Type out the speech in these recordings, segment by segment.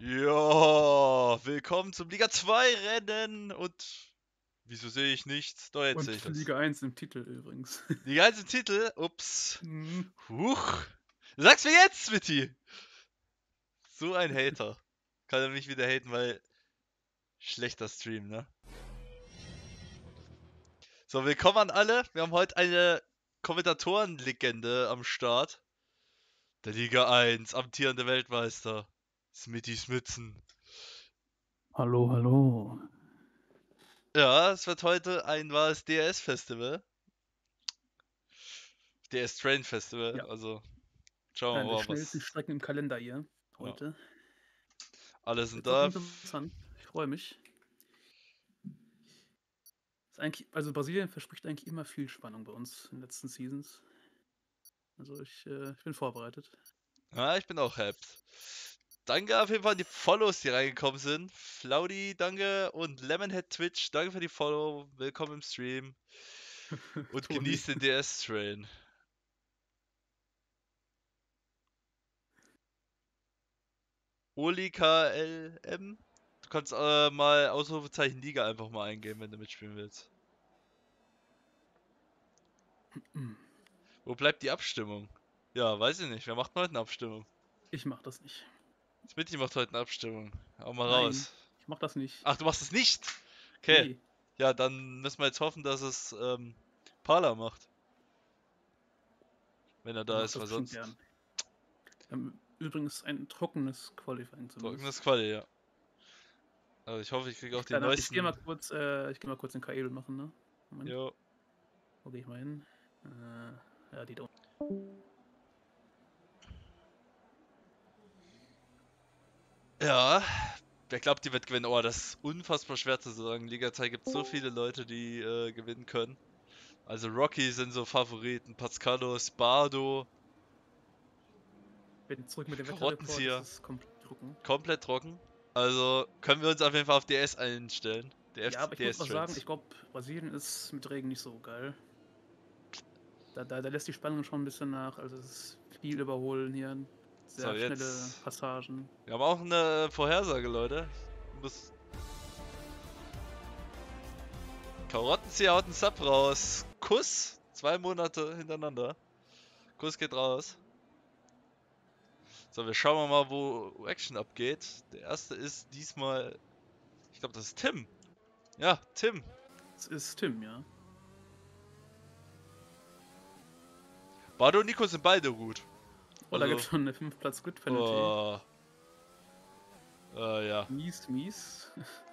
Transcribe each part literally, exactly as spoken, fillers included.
Ja, willkommen zum Liga zwei Rennen und wieso sehe ich nichts? Doch, jetzt Und sehe ich das. Liga eins im Titel übrigens. Die ganze Titel, ups. Mhm. Huch. Sag's mir jetzt, Smitty. So ein Hater. Kann er mich wieder haten, weil schlechter Stream, ne? So, willkommen an alle. Wir haben heute eine Kommentatorenlegende am Start. Der Liga eins, amtierende Weltmeister. Smitty Smitzen. Hallo, hallo. Ja, es wird heute ein wahres D R S-Festival. D R S Train Festival, Ja, also schauen eine wir der mal, schnellsten was. Strecken im Kalender hier Ja, heute. alle sind Wird auch da. interessant. Ich freue mich. Ist eigentlich, also Brasilien verspricht eigentlich immer viel Spannung bei uns in den letzten Seasons. Also ich, äh, ich bin vorbereitet. Ja, ich bin auch hyped. Danke auf jeden Fall an die Follows, die reingekommen sind. Flaudi, danke. Und Lemonhead Twitch, danke für die Follow. Willkommen im Stream. Und Toni. genießt den D S-Train. Oli K L M. Du kannst äh, mal Ausrufezeichen Liga einfach mal eingeben, wenn du mitspielen willst. Wo bleibt die Abstimmung? Ja, weiß ich nicht. Wer macht denn heute eine Abstimmung? Ich mach das nicht. Smitty macht heute eine Abstimmung. Hau mal Nein, raus. ich mach das nicht. Ach, du machst es nicht? Okay. Nee, Ja, dann müssen wir jetzt hoffen, dass es ähm, Parla macht. Wenn er er da macht ist, das weil bestimmt sonst gern. Wir haben übrigens ein trockenes Qualifying trockenes zumindest. Quali, ja. Also ich hoffe, ich kriege auch Ich, die kann, da- ich gehe mal neuesten. kurz, äh, ich gehe mal kurz den K E machen, ne? Moment. Jo. Wo gehe ich mal hin? Äh, ja, die da unten. Ja. Wer glaubt, die wird gewinnen? Oh, das ist unfassbar schwer zu sagen. Liga zwei gibt so viele Leute, die äh, gewinnen können. Also Rocky sind so Favoriten. Pascalos, Bardo, Bin zurück mit dem Wetterreport, das Karottenzieher. ist komplett trocken. Komplett trocken. Also können wir uns auf jeden Fall auf D S einstellen. Der Ja, aber ich D muss auch sagen, S-Trends. ich glaube, Brasilien ist mit Regen nicht so geil. Da, da, da lässt die Spannung schon ein bisschen nach. Also es ist viel Überholen hier. So, Sehr schnelle jetzt. Passagen. Wir haben auch eine Vorhersage, Leute. Ich muss. Karottenzieher haut einen Sub raus. Kuss. Zwei Monate hintereinander. Kuss geht raus. So, wir schauen mal, wo Action abgeht. Der erste ist diesmal. Ich glaube, das ist Tim. Ja, Tim. Das ist Tim, ja. Bardo und Nico sind beide gut. Oh, da Also. gibt es schon eine fünf Platz Grid Penalty. Oh. Äh, ja. Mies, mies.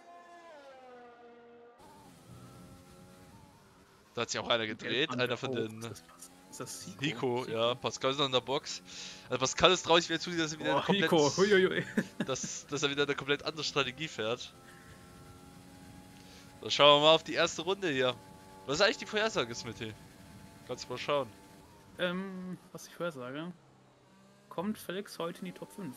Da hat sich auch einer gedreht. Einer von den. Ist das, ist das Sico? Nico, ja. Pascal ist noch in der Box. Also Pascal ist traurig wieder zu, dass er wieder Oh, eine komplett. Nico, huiuiui. dass, dass er wieder eine komplett andere Strategie fährt. So, schauen wir mal auf die erste Runde hier. Was ist eigentlich die Vorhersage, Smitty? Kannst du mal schauen. ähm, was ich vorher sage. Kommt Felix heute in die Top fünf?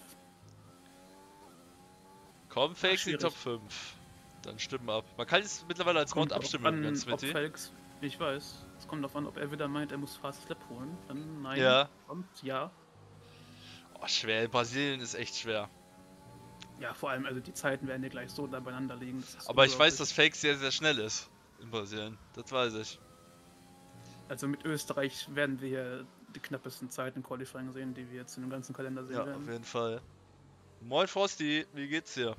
Kommt Fakes in die schwierig. Top fünf. Dann stimmen ab. Man kann es mittlerweile als Mod Kommt abstimmen, an, ganz ob Smitty. Felix, ich weiß. Es kommt darauf an, ob er wieder meint, er muss Fast Lap holen. Dann nein. Ja. Kommt ja. Oh, schwer. In Brasilien ist echt schwer. Ja, vor allem, also die Zeiten werden ja gleich so da beieinander liegen. Aber ich weiß, dass Fakes sehr, sehr schnell ist. In Brasilien. Das weiß ich. Also mit Österreich werden wir hier die knappesten Zeiten im Qualifying sehen, die wir jetzt in dem ganzen Kalender sehen Ja, werden. auf jeden Fall. Moin Frosty, wie geht's dir?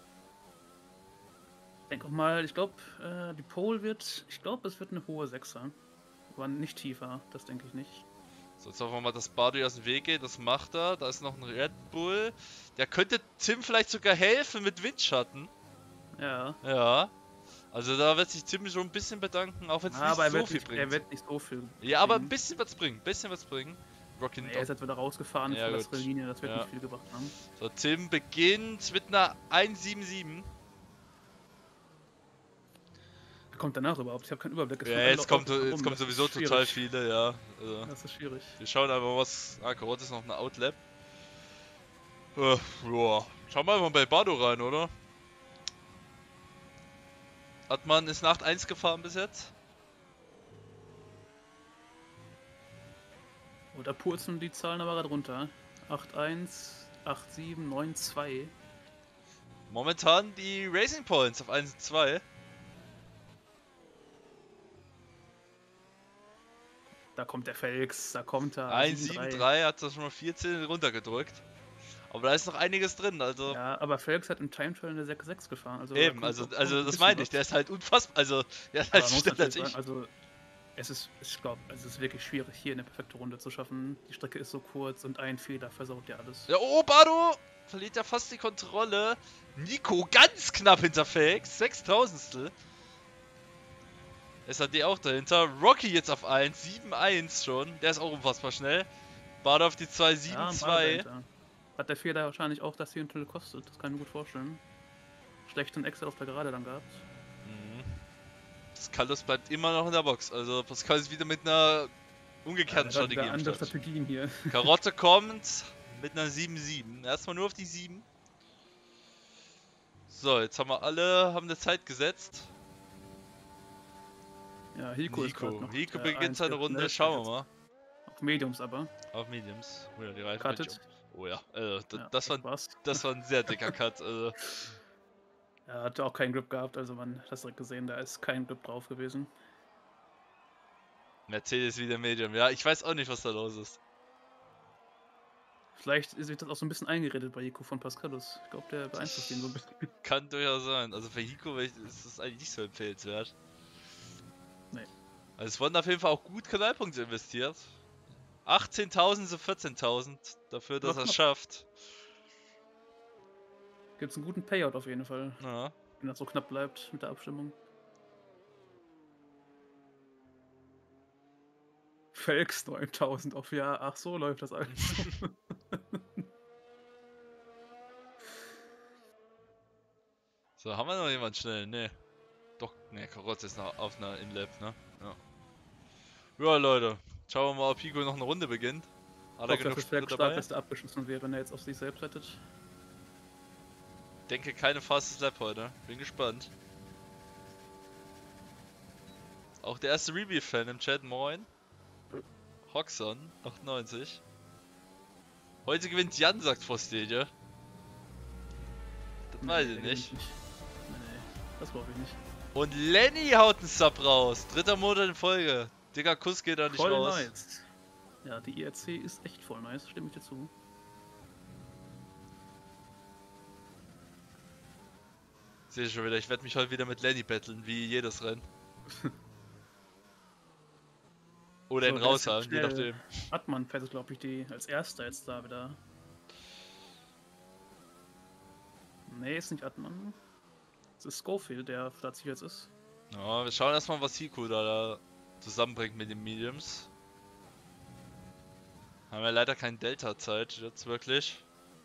Ich denke auch mal, ich glaube, äh, die Pole wird, ich glaube, es wird eine hohe Sechser. Aber nicht tiefer, das denke ich nicht. So, jetzt hoffen wir mal, dass Bardo aus dem Weg geht. Das macht er. Da ist noch ein Red Bull. Der könnte Tim vielleicht sogar helfen mit Windschatten. Ja. Ja. Also da wird sich Tim schon ein bisschen bedanken, auch wenn es Ah, nicht aber er so wird viel nicht, bringt. er wird nicht so viel. Ja, aber ein bringen. bisschen wird's bringen. Ein bisschen wird's bringen. Rocky Er ist jetzt wieder rausgefahren Ja, für gut. bessere Linie, das wird Ja. nicht viel gebracht haben. So, Tim beginnt mit einer eins sieben sieben. Wer kommt danach überhaupt? Ich habe keinen Überblick. Es Ja, fahren alle jetzt kommt, Autos jetzt rum, kommen das ist sowieso schwierig. total viele, ja. Also, Das ist schwierig. wir schauen einfach, was. Ah, Karotte ist noch eine Outlap. Äh, joa. Schauen wir einfach bei Bardo rein, oder? Hat man ist nach eins gefahren bis jetzt? Oh, da purzeln die Zahlen aber gerade runter. acht eins, acht sieben, neun zwei. Momentan die Racing Points auf eins und zwei. Da kommt der Felix, da kommt er. eins sieben drei hat das schon mal vierzehn runtergedrückt. Aber da ist noch einiges drin, also. Ja, aber Felix hat im Time Trial eine sechs sechs gefahren. Also eben, also, also das meine ich, der ist halt unfassbar. Also, der ist halt aber man muss schneller als natürlich ich. sagen, also es ist, ich glaube, es ist wirklich schwierig, hier eine perfekte Runde zu schaffen. Die Strecke ist so kurz und ein Fehler versaut ja alles. Ja, oh, Bardo verliert ja fast die Kontrolle. Nico ganz knapp hinter Felix, sechstausendstel. S A D auch dahinter. Rocky jetzt auf eins, sieben eins schon. Der ist auch unfassbar schnell. Bardo auf die zwei, sieben Ja, zwei. dahinter. Hat der Fehler wahrscheinlich auch das hier ein Titel kostet. Das kann ich mir gut vorstellen. Schlechten Excel auf der Gerade dann gehabt. Mhm. Pascalus bleibt immer noch in der Box. Also Pascal ist wieder mit einer umgekehrten Ja, Strategie im andere Start. Strategien hier. Karotte kommt mit einer sieben sieben. Erstmal nur auf die sieben. So, jetzt haben wir alle, haben eine Zeit gesetzt. Ja, Hiko ist gerade Nico. noch. Hiko der beginnt seine einzige Runde. Schnellste Schauen wir jetzt. mal. Auf Mediums aber. Auf Mediums. Oh ja, die Reifen Cuttet. bin ich um. Oh ja, also, d- Ja, das, war, war's. das war ein sehr dicker Cut. Also. Er hatte auch keinen Grip gehabt, also man hat das direkt gesehen, da ist kein Grip drauf gewesen. Mercedes wieder Medium. Ja, ich weiß auch nicht, was da los ist. Vielleicht ist sich das auch so ein bisschen eingeredet bei Hiko von Pascalus. Ich glaube, der beeinflusst ihn so ein bisschen. Kann durchaus sein. Also für Hiko ist das eigentlich nicht so empfehlenswert. Nee. Also es wurden auf jeden Fall auch gut Kanalpunkte investiert. achtzehntausend zu vierzehntausend dafür, dass Ja, er es knapp. schafft. Gibt's einen guten Payout auf jeden Fall, Ja. wenn das so knapp bleibt mit der Abstimmung. Felix neuntausend auf Jahr. Ach, so läuft das alles. So, haben wir noch jemand schnell? Ne. Doch, ne, Karotte ist noch auf einer Inlap, ne? Ja. Ja, Leute. Schauen wir mal, ob Hiko noch eine Runde beginnt. Hat er Ich hoffe, genug dass Sprit Felix dabei? Startliste abgeschossen wird, wenn er jetzt auf sich selbst rettet. Denke keine fastest Lap heute. Bin gespannt. Auch der erste Rebuild-Fan im Chat, moin. Hoxon, achtundneunzig. Heute gewinnt Jan, sagt Frostedje. Das weiß ich der nicht. gewinnt Nee, nee, das glaube ich nicht. Und Lenny haut einen Sub raus. Dritter Monat in Folge. Digga, Kuss geht da nicht Voll raus. nice. Ja, die I R C ist echt voll nice, stimme ich dir zu. Sehe ich schon wieder, ich werde mich heute wieder mit Lenny battlen, wie jedes Rennen. Oder So, ihn wer ist jetzt raushauen, je schnell? nachdem. Atman fährt, glaube ich, die als erster jetzt da wieder. Nee, ist nicht Atman. Es ist Schofield, der platziert jetzt ist. Ja, wir schauen erstmal, was Hiko da, da zusammenbringt mit den Mediums. Haben wir leider keine Delta-Zeit jetzt wirklich.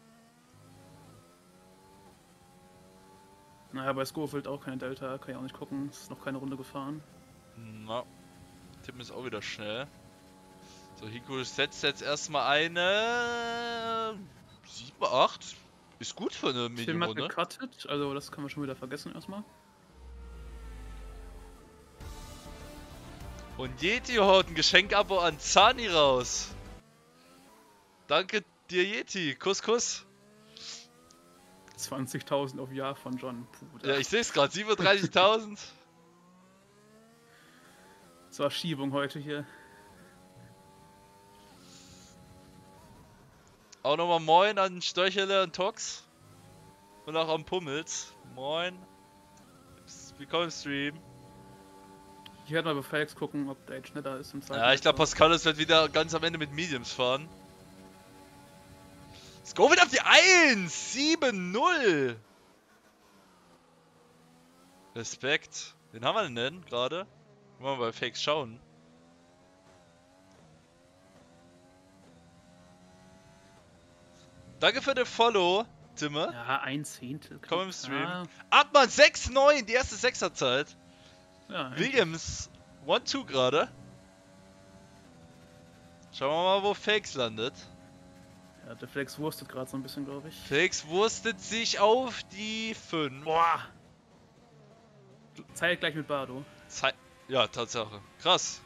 Naja, bei Schofield auch keine Delta, kann ich auch nicht gucken. Ist noch keine Runde gefahren. Na, Tim ist auch wieder schnell. So, Hiko setzt jetzt erstmal eine sieben, acht. Ist gut für eine Tim hat Medium-Runde. gecuttet, also das können wir schon wieder vergessen erstmal. Und Yeti haut ein Geschenk-Abo an Zani raus. Danke dir, Yeti. Kuss, Kuss. zwanzigtausend auf Jahr von John. Puh, Ja, ich sehe es gerade. siebenunddreißigtausend. Das war Schiebung heute hier. Auch nochmal moin an Steuchele und Tox. Und auch an Pummels. Moin. Willkommen im Stream. Ich werde mal bei Felix gucken, ob der jetzt schneller ist im zweiten. Ja, ich glaube, Wechsel. Pascalus wird wieder ganz am Ende mit Mediums fahren. Scoville auf die eins! sieben null! Respekt. Wen haben wir denn denn gerade? Wollen wir mal bei Fakes schauen. Danke für den Follow, Timme. Ja, ein Zehntel. Komm im Stream. Ah, Atman sechs neun, die erste Sechserzeit. ja, endlich. Williams eins zwei gerade. Schauen wir mal, wo Fakes landet. Ja, der Felix wurstet gerade so ein bisschen, glaube ich. Fakes wurstet sich auf die fünf. Boah! Zeit gleich mit Bardo. Zei ja, Tatsache. Krass.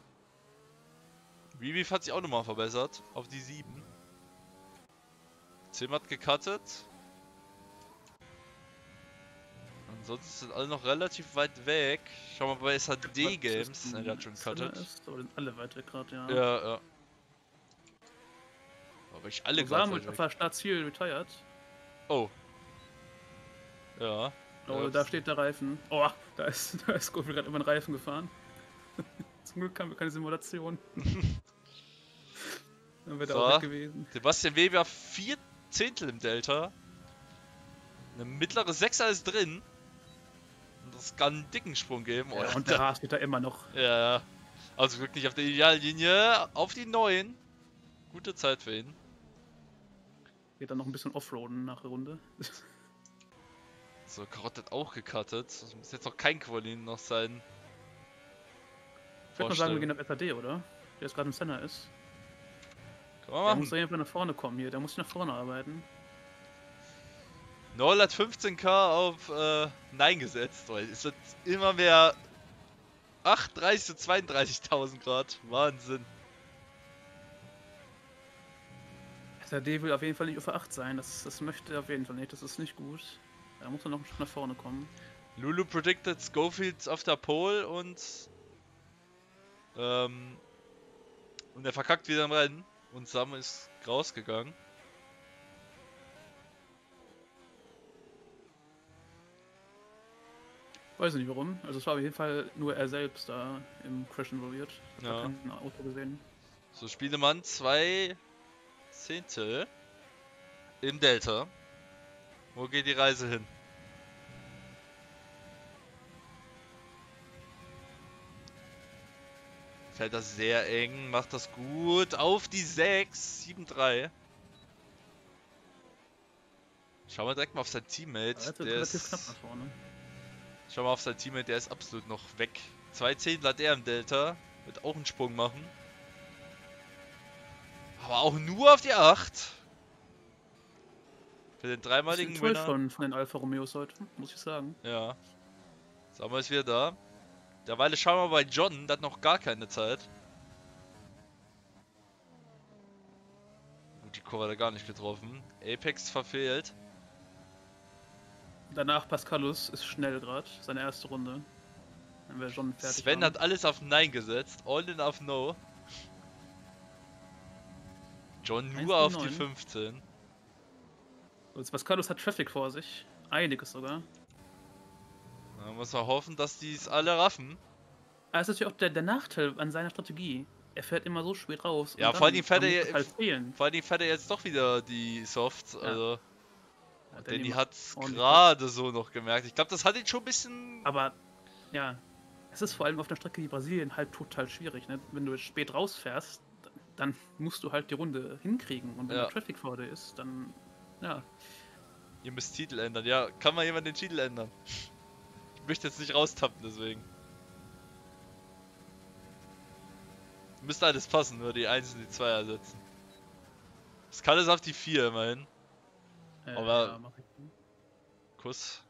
Reviv hat sich auch nochmal verbessert. Auf die sieben. Sim hat gecuttet. Ansonsten sind alle noch relativ weit weg. Schau mal bei S H D Games. Ne, der hat schon gecuttet. Ist, aber sind alle weit weg gerade, ja. Ja, ja. Aber ich alle So, gerade Samuel weit auf weg. der Startziel retired. Oh. Ja. Oh, ja. da steht der Reifen. Oh, da ist, da ist Scofield gerade über den Reifen gefahren. Zum Glück haben wir keine Simulation. Dann wäre der So. auch weg gewesen. Sebastian Weber vier Zehntel im Delta. Eine mittlere Sechser ist drin. Und das kann einen dicken Sprung geben. Ja, Oh, und der Haas steht da immer noch. ja, ja. Also wirklich auf der Ideallinie. Auf die neun. Gute Zeit für ihn. Geht dann noch ein bisschen Offroaden nach der Runde. So, Karotte hat auch gecuttet. Das muss jetzt noch kein Quali noch sein. Ich würde mal sagen, wir gehen auf S A D, oder? Der jetzt gerade im Center ist. Kann man Der machen. muss einfach nach vorne kommen hier. Der muss nach vorne arbeiten. Noel hat fünfzehn K auf äh, Nein gesetzt, weil es wird immer mehr achtunddreißig zu zweiunddreißigtausend Grad. Wahnsinn. S A D will auf jeden Fall nicht auf acht sein. Das, das möchte er auf jeden Fall nicht. Das ist nicht gut. Da muss er noch ein Stück nach vorne kommen. Lulu predicted Schofield auf der Pole und ähm, und er verkackt wieder im Rennen und Sam ist rausgegangen. Weiß nicht warum. Also es war auf jeden Fall nur er selbst da im Crash involviert. Ich Ja. habe kein Auto gesehen. So, Spielemann zwei Zehntel im Delta. Wo geht die Reise hin? Fällt das sehr eng, macht das gut. Auf die sechs, sieben drei. Schau mal direkt mal auf sein Teammate. Ja, Der relativ ist, knapp nach vorne. schau mal auf sein Teammate, der ist absolut noch weg. Zwei Zehntel hat er im Delta. Wird auch einen Sprung machen. Aber auch nur auf die acht. Für den dreimaligen Toll Winner. von, von den Alfa Romeos heute, muss ich sagen. Ja. Sagen wir ist wieder da. Derweil schauen wir bei John, der hat noch gar keine Zeit. Gut, die Kurve hat er gar nicht getroffen. Apex verfehlt. Danach Pascalus ist schnell gerade, seine erste Runde. Dann wäre John fertig. Sven haben. hat alles auf Nein gesetzt. All in auf No. John eins nur zu auf die neun. fünfzehn. Also Pascalus hat Traffic vor sich. Einiges sogar. Da muss man hoffen, dass die es alle raffen. Aber es ist natürlich auch der, der Nachteil an seiner Strategie. Er fährt immer so spät raus. und Ja, dann- vor allem fährt dann er muss ja- es halt fehlen. Vor allem fährt er jetzt doch wieder die Softs. Also, Ja, und Danny Danny macht hat's ordentlich gerade so noch gemerkt. Ich glaube, das hat ihn schon ein bisschen. Aber ja, es ist vor allem auf der Strecke wie Brasilien halt total schwierig. Ne? Wenn du jetzt spät rausfährst, dann musst du halt die Runde hinkriegen. Und wenn Ja. der Traffic vor dir ist, dann ja. Ihr müsst Titel ändern. Ja, kann mal jemand den Titel ändern? Ich möchte jetzt nicht raustappen, deswegen. Müsste alles passen, nur die eins und die zwei ersetzen. Das kann es auf die vier immerhin. Äh, Aber- ja, mach ich. Kuss.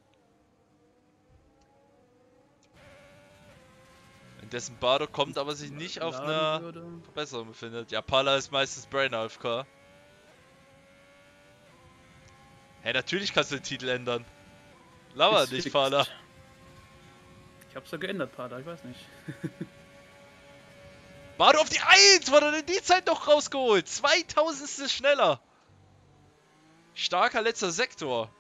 Währenddessen Bardo kommt, aber sich nicht auf Laden einer würde. Verbesserung befindet. Ja, Pala ist meistens Brain A F K. Hey, natürlich kannst du den Titel ändern. Laber Ist nicht, fix. Pala. Ich hab's ja geändert, Pada, ich weiß nicht. Bardo auf die eins! Wurde denn die Zeit noch rausgeholt? zweitausendstel schneller. Starker letzter Sektor.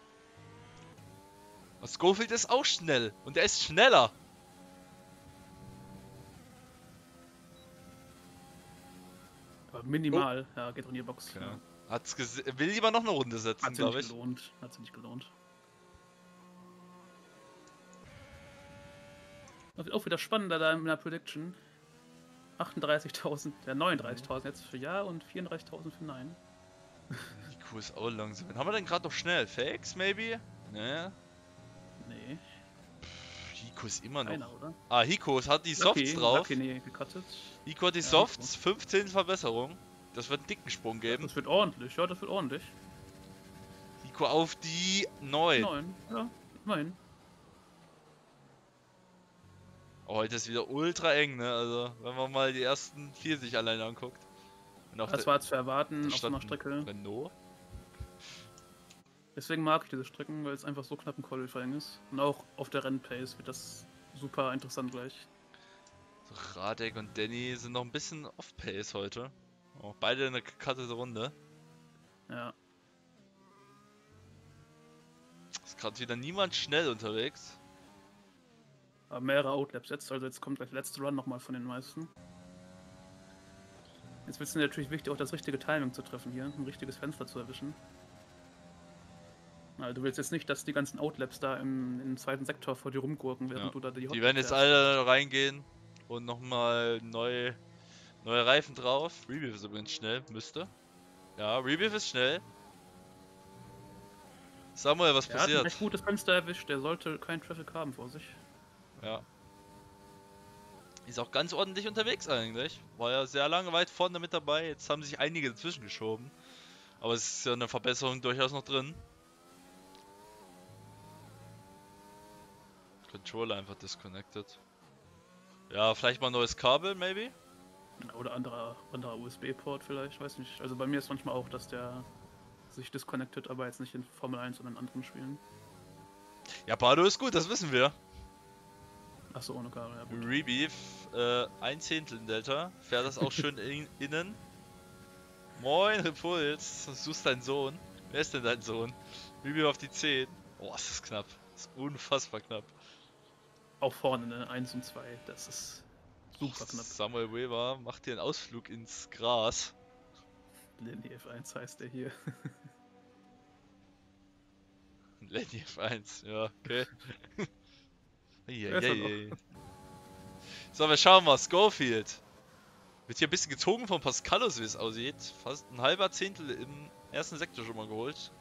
Schofield ist auch schnell. Und er ist schneller. Aber minimal, ja, geht auch in die Box. Okay. Ja. Hat's gese- will lieber noch eine Runde setzen, Hat sich glaube nicht ich. gelohnt. Hat sich nicht gelohnt. Das wird auch wieder spannender da in der Prediction. achtunddreißigtausend, ja neununddreißigtausend jetzt für Ja und vierunddreißigtausend für Nein. Hiko ist auch langsam. Wen haben wir denn gerade noch schnell? Fakes, maybe? Ne. Nee, Hiko ist immer noch. einer, oder? Ah, Hiko hat die Softs Lucky, drauf. Lucky, nee, gecuttet. Hiko hat die Ja, Softs, fünfzehn Verbesserung. Das wird einen dicken Sprung geben. Das wird ordentlich, ja, das wird ordentlich. Hiko auf die neun. Neun, ja, immerhin. Oh, heute ist wieder ultra eng, ne? Also, wenn man mal die ersten vier sich alleine anguckt. Und auf Das der- war zu erwarten da auf so stand einer ein Strecke. Renault. Deswegen mag ich diese Strecken, weil es einfach so knapp im Qualifying ist. Und auch auf der Rennpace wird das super interessant gleich. So, Radek und Danny sind noch ein bisschen off-pace heute. Auch beide in eine gekattete Runde. Ja. Ist gerade wieder niemand schnell unterwegs. Aber mehrere Outlaps jetzt, also jetzt kommt gleich der letzte Run nochmal von den meisten. Jetzt wird es natürlich wichtig, auch das richtige Timing zu treffen hier, ein richtiges Fenster zu erwischen. Also du willst jetzt nicht, dass die ganzen Outlaps da im, im zweiten Sektor vor dir rumgurken, während Ja. du da die Die werden jetzt alle reingehen und nochmal neu, neue Reifen drauf. Rebeef ist übrigens schnell, müsste. Ja, Rebeef ist schnell. Samuel, was Er hat ein passiert? recht gutes Fenster erwischt, der sollte keinen Traffic haben vor sich. Ja. Ist auch ganz ordentlich unterwegs eigentlich. War ja sehr lange weit vorne mit dabei. Jetzt haben sich einige dazwischen geschoben. Aber es ist ja eine Verbesserung durchaus noch drin. Controller einfach disconnected. Ja, vielleicht mal ein neues Kabel, maybe? Oder anderer, anderer U S B-Port vielleicht, weiß nicht. Also bei mir ist manchmal auch, dass der sich disconnected, aber jetzt nicht in Formel eins, sondern in anderen Spielen. Ja, Bardo ist gut, das wissen wir. Achso, ohne Kabel, ja gut. Rebeef, äh, ein Zehntel in Delta. Fährt das auch schön in, innen. Moin, Repuls. Suchst deinen Sohn. Wer ist denn dein Sohn? Rebeef auf die zehn. Oh, ist das knapp. Das ist unfassbar knapp. Auch vorne, ne? eins und zwei, das ist super knapp. Samuel Weber macht hier einen Ausflug ins Gras. Lenny F eins heißt der hier. Lenny F eins, ja, okay. Ja, ist er Eieiei. So, wir schauen mal. Schofield. Wird hier ein bisschen gezogen von Pascalos, wie es aussieht. Fast ein halber Zehntel im ersten Sektor schon mal geholt.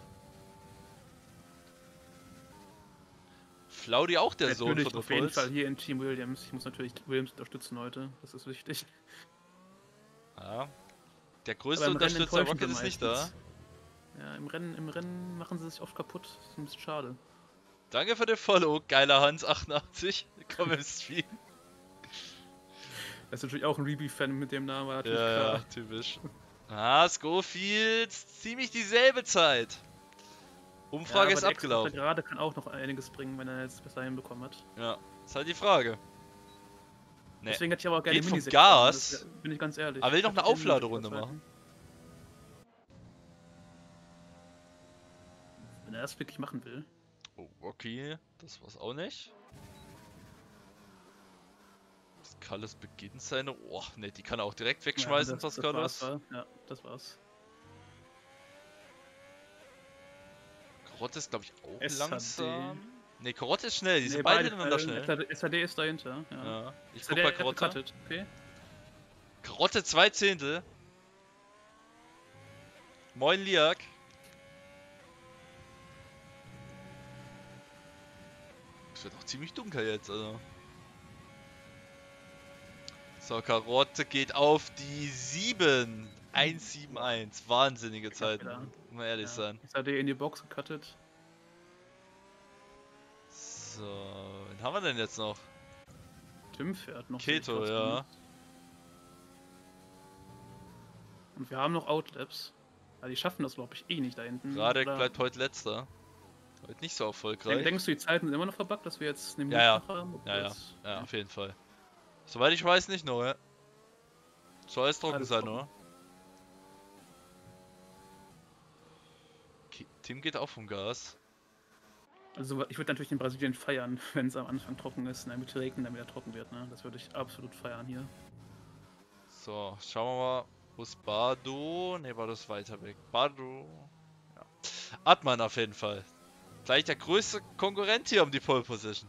Flaudi auch der Sohn Natürlich von auf jeden Repuls. Fall hier in Team Williams. Ich muss natürlich Williams unterstützen heute. Das ist wichtig. Ja. Der größte Aber im Rennen Unterstützer enttäuschen Rocket sie ist nicht da. meistens. Ja, im Rennen, im Rennen machen sie sich oft kaputt. Das ist ein bisschen schade. Danke für den Follow, geiler Hans achtundachtzig. Komm im Stream. Das ist natürlich auch ein Rebeef-Fan mit dem Namen, war natürlich Ja, klar. ja, typisch. Ah, Schofield, ziemlich dieselbe Zeit. Umfrage Ja, ist aber der abgelaufen. Extra gerade kann auch noch einiges bringen, wenn er jetzt besser hinbekommen hat. Ja, ist halt die Frage. Nee. Deswegen hätte ich aber auch gerne Geht vom Minisektor, Gas. das wär- bin ich ganz ehrlich. Aber will noch Ich eine hätte den Aufladerunde Minisektor machen. zweiten. Wenn er das wirklich machen will. Oh, okay, das war's auch nicht. Pascalos beginnt seine... Oh, ne, die kann er auch direkt wegschmeißen, ja, das, das Pascalos. war's, ja, das war's. Karotte ist, glaube ich, auch S H D. langsam. Ne, Karotte ist schnell, die sind Nee, beide hintereinander schnell. schnell. S H D ist dahinter, ja. Ja, ich S H guck D bei hat Karotte. gecuttet, okay. Karotte zwei Zehntel. Moin Liak. Es wird auch ziemlich dunkel jetzt, also. So, Karotte geht auf die sieben. eins sieben eins. Wahnsinnige Zeiten. wieder. Muss man ehrlich Ja. sein. S H D in die Box gecuttet. So, wen haben wir denn jetzt noch? Tim fährt noch. sehe ich Keto, trotzdem. ja. Und wir haben noch Outlaps. Ja, die schaffen das, glaube ich, eh nicht da hinten. Radek Oder- bleibt heute letzter. Heute nicht so Denk, erfolgreich. denkst du, die Zeiten sind immer noch verbuggt, dass wir jetzt eine Ja, ja. Minute haben? Obwohl Ja, ja. jetzt- Ja, auf jeden Fall. Soweit ich weiß nicht nur, ja. Soll alles trocken Alles sein, trocken. oder? Okay, Tim geht auch vom Gas. Also ich würde natürlich in Brasilien feiern, wenn es am Anfang trocken ist, und dann wird regnen, dann wieder trocken wird. Ne? Das würde ich absolut feiern hier. So, schauen wir mal. Wo ist Bardo? Ne, Bardo ist weiter weg. Bardo. Ja. Atman auf jeden Fall. Gleich der größte Konkurrent hier um die Pole Position.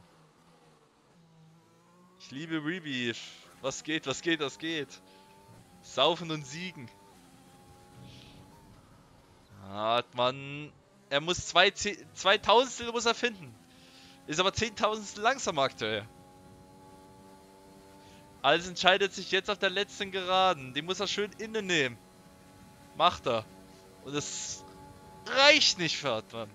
Ich liebe Rebeef. Was geht, was geht, was geht? Saufen und siegen. Atman. Er muss zwei, Ze- zwei Tausendstel muss er finden. Ist aber zehntausendstel langsam aktuell. Alles entscheidet sich jetzt auf der letzten Geraden. Die muss er schön innen nehmen. Macht er. Und es reicht nicht für Hartmann.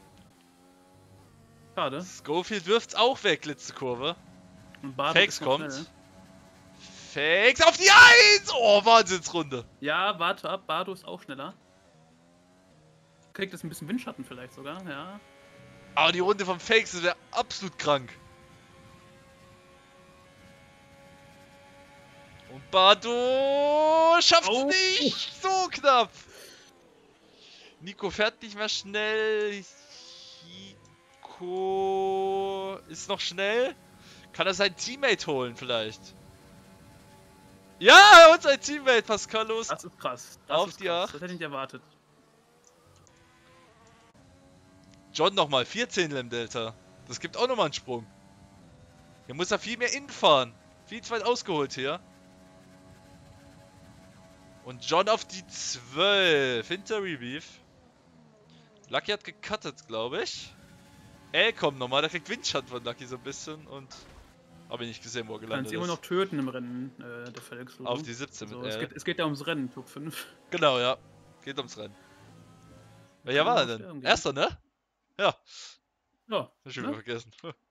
Schade. Schofield wirft's auch weg, letzte Kurve. Und Bardo Fakes ist noch kommt. schnell. Fakes auf die eins! Oh, Wahnsinnsrunde. Ja, warte ab, Bardo ist auch schneller. kriegt jetzt ein bisschen Windschatten vielleicht sogar, ja. Aber die Runde vom Fakes wäre absolut krank. Und Bardo schafft's Oh. nicht! So knapp! Nico fährt nicht mehr schnell. Nico ist noch schnell. Kann er sein Teammate holen vielleicht? Ja, und sein Teammate Pascalos. Das ist krass. Das Auf ist die krass. acht. Das hätte ich nicht erwartet. John nochmal, vier Zehntel im Delta. Das gibt auch nochmal einen Sprung. Hier muss er viel mehr innen fahren. Viel zu weit ausgeholt hier. Und John auf die zwölf. Hinter Rebeef. Lucky hat gecuttet, glaube ich. L kommt nochmal, der kriegt Windschatten von Lucky so ein bisschen und... Habe ich nicht gesehen, wo er Kann gelandet sie immer ist. noch töten im Rennen, äh, der Felix. Auf die siebzehn also, mit es, L. geht, es geht ja ums Rennen, Top fünf. Genau, ja. Geht ums Rennen. Welcher Kann war er auch denn? sterben gehen. Erster, ne? Ja. Ja. Hab ich schon Ne? wieder vergessen.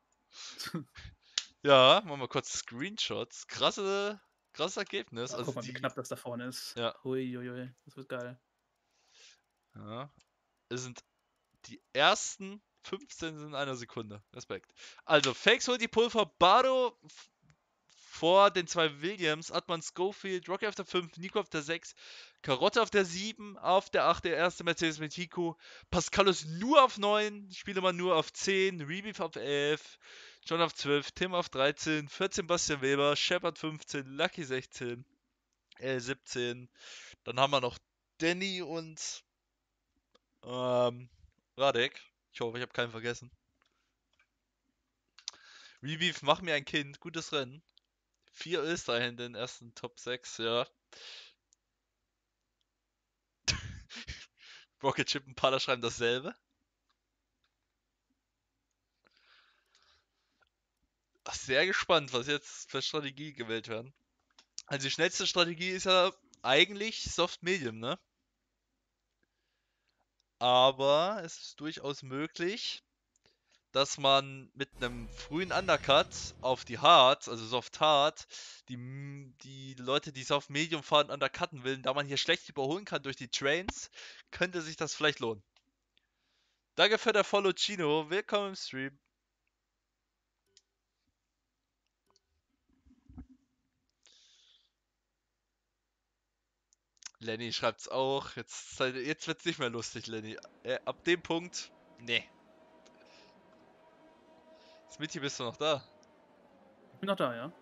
Ja, machen wir kurz Screenshots. Krasse, krasses Ergebnis. Ja, Also guck mal, die, wie knapp das da vorne ist. Ja. Huiuiui, das wird geil. Ja. Es sind die ersten fünfzehn sind in einer Sekunde. Respekt. Also, Fakes holt die Pulver, Bardo f- vor den zwei Williams, Atman Schofield, Rocky auf der fünf, Nico auf der sechs, Karotte auf der sieben, auf der acht der erste Mercedes mit Hiko, Pascalos nur auf neun, Spielemann nur auf zehn, Rebeef auf elf, John auf zwölf, Tim auf dreizehn, vierzehn Bastian Weber, Shepard fünfzehn, Lucky sechzehn, L siebzehn. Dann haben wir noch Danny und ähm, Radek. Ich hoffe, ich habe keinen vergessen. Rebeef, mach mir ein Kind. Gutes Rennen. Vier Österreicher in den ersten Top sechs, ja. Rocket Chip und Pala schreiben dasselbe. Ach, sehr gespannt, was jetzt für Strategie gewählt werden. Also die schnellste Strategie ist ja eigentlich Soft Medium, ne? Aber es ist durchaus möglich, dass man mit einem frühen Undercut auf die Hard, also Soft Hard, die, die Leute, die Soft Medium fahren, undercutten will, da man hier schlecht überholen kann durch die Trains, könnte sich das vielleicht lohnen. Danke für der Follow, Chino. Willkommen im Stream. Lenny schreibt's auch. Jetzt, jetzt wird's nicht mehr lustig, Lenny. Äh, ab dem Punkt, nee. Smitty, bist du noch da? Ich bin noch da, ja.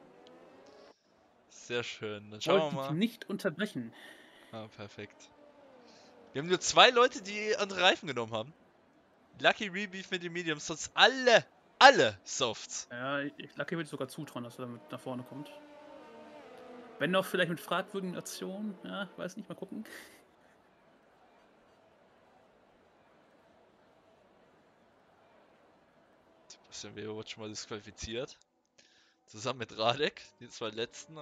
Sehr schön. Dann schauen Wollte wir dich mal. nicht unterbrechen. Ah, perfekt. Wir haben nur zwei Leute, die andere Reifen genommen haben. Lucky Rebeef mit den Mediums, sonst alle, alle Softs. Ja, ich Lucky würde sogar zutrauen, dass er damit nach vorne kommt. Wenn noch vielleicht mit fragwürdigen Aktionen, ja, weiß nicht, mal gucken. Sebastian Weber wird schon mal disqualifiziert. Zusammen mit Radek, die zwei letzten.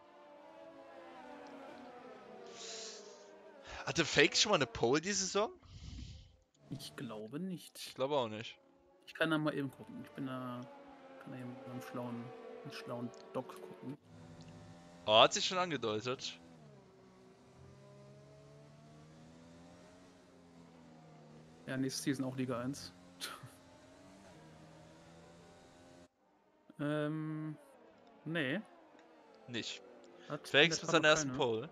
Hatte Fake schon mal eine Pole die Saison? Ich glaube nicht. Ich glaube auch nicht. Ich kann da mal eben gucken. Ich bin da. Kann da eben beim schlauen, einen schlauen Doc gucken. Oh, hat sich schon angedeutet. Ja, nächste Season auch Liga eins. ähm. Nee. Nicht. Hat Fakes in mit der seiner Tat ersten keine. Pole.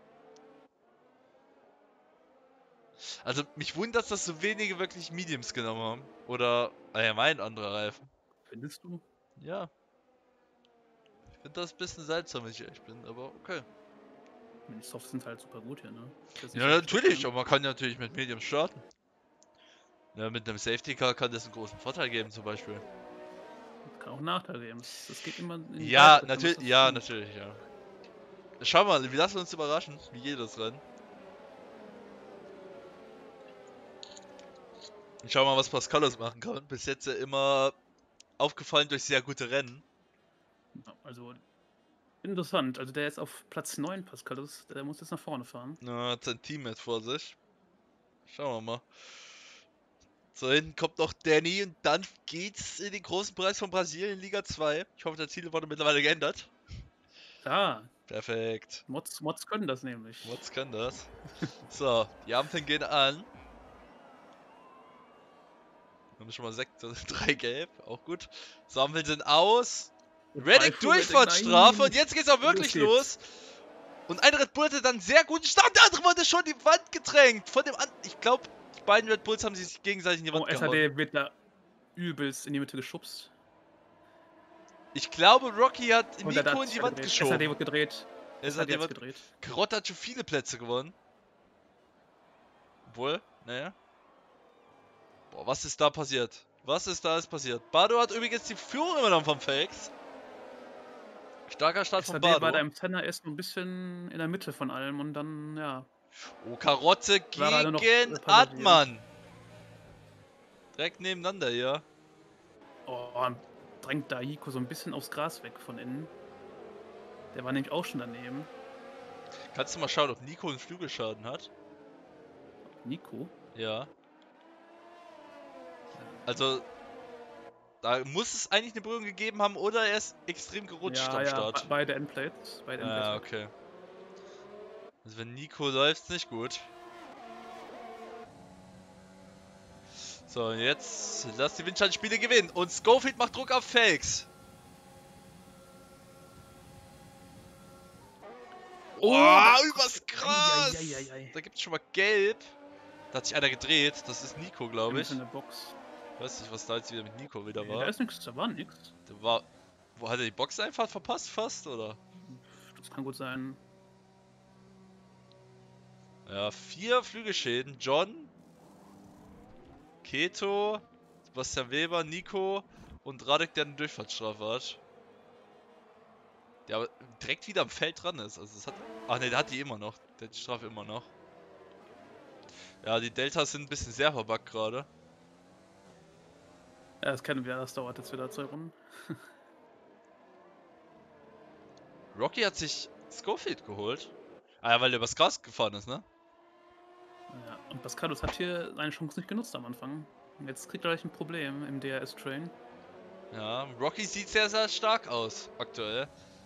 Also mich wundert, dass so wenige wirklich Mediums genommen haben. Oder allgemein andere Reifen. Findest du? Ja. Ich finde das ein bisschen seltsam, wenn ich ehrlich bin, aber okay. Die Softs sind halt super gut hier, ne? Ist jetzt nicht Ja, so natürlich, schlecht, aber man kann natürlich mit Mediums starten. Ja, mit einem Safety Car kann das einen großen Vorteil geben, zum Beispiel. ne? Kann auch einen Nachteil geben. Das geht immer in Ja, beide Richtungen, natürlich, was das ja, tut. natürlich, ja. Schau mal, wir lassen uns überraschen, wie jedes Rennen. Und schau mal, was Pascalos machen kann. Bis jetzt ja immer aufgefallen durch sehr gute Rennen. Ja, also interessant. Also der ist auf Platz neun, Pascalus. Der muss jetzt nach vorne fahren. Na, hat sein Teammate vor sich. Schauen wir mal. So, hinten kommt noch Danny und dann geht's in den großen Preis von Brasilien, Liga zwei. Ich hoffe, der Ziel wurde mittlerweile geändert. Da, Perfekt. Mods, Mods können das nämlich. Mods kann das. So, die Ampeln gehen an. Wir haben schon mal sechs, drei gelb, auch gut. Samuel sind aus. Und Reddick Ralf Reddick, Durchfahrtsstrafe nein. und jetzt geht's auch wirklich Los los. geht's. Und ein Red Bull hatte dann sehr guten Start, der andere wurde schon die Wand gedrängt. Von dem an ich glaube, die beiden Red Bulls haben sich gegenseitig in die Wand Oh, S H gehauen. D wird da übelst in die Mitte geschubst. Ich glaube, Rocky hat Und er Nico hat in die sich Wand gedreht. S H D geschoben. wird gedreht. S H D S H D hat wird gedreht. Karotte hat schon viele Plätze gewonnen. Obwohl, naja. Boah, was ist da passiert? Was ist da alles passiert? Bado hat übrigens die Führung übernommen vom Fakes. Starker Start von S H D war da Bado. im Center erst ein bisschen in der Mitte von allem und dann, ja. Oh, Karotte War er nur noch, gegen äh, Passagier. Atman. Direkt nebeneinander hier. Oh, und drängt da Hiko so ein bisschen aufs Gras weg von innen. Der war nämlich auch schon daneben. Kannst du mal schauen, ob Nico einen Flügelschaden hat? Nico? Ja. Also, da muss es eigentlich eine Berührung gegeben haben oder er ist extrem gerutscht Ja, am ja, Start. be- beide Endplates. Beide Ah, Endplates. okay. Also wenn Nico läuft, ist nicht gut. So, jetzt lass die Windschattenspiele gewinnen. Und Schofield macht Druck auf Fakes. Oh, da- übers Gras! Eieieiei. Da gibt es schon mal Gelb. Da hat sich einer gedreht. Das ist Nico, glaube Wir ich. müssen in der Box. Ich weiß nicht, was da jetzt wieder mit Nico wieder Nee, war. da ist nichts, da war nichts. Der war. Wo hat er die Box einfach verpasst fast, oder? Das kann gut sein. Ja, vier Flügelschäden. John, Keto, Sebastian Weber, Nico und Radek, der eine Durchfahrtsstrafe hat. Der aber direkt wieder am Feld dran ist. Also es hat. Ach ne, der hat die immer noch. Der hat die Strafe immer noch. Ja, die Deltas sind ein bisschen sehr verbuggt gerade. Ja, das kennen wir, das dauert jetzt wieder zwei Runden. Rocky hat sich Schofield geholt. Ah ja, weil der übers Gras gefahren ist, ne? Ja, und Pascalus hat hier seine Chance nicht genutzt am Anfang. Und jetzt kriegt er gleich ein Problem im D R S-Train. Ja, Rocky sieht sehr, sehr stark aus aktuell.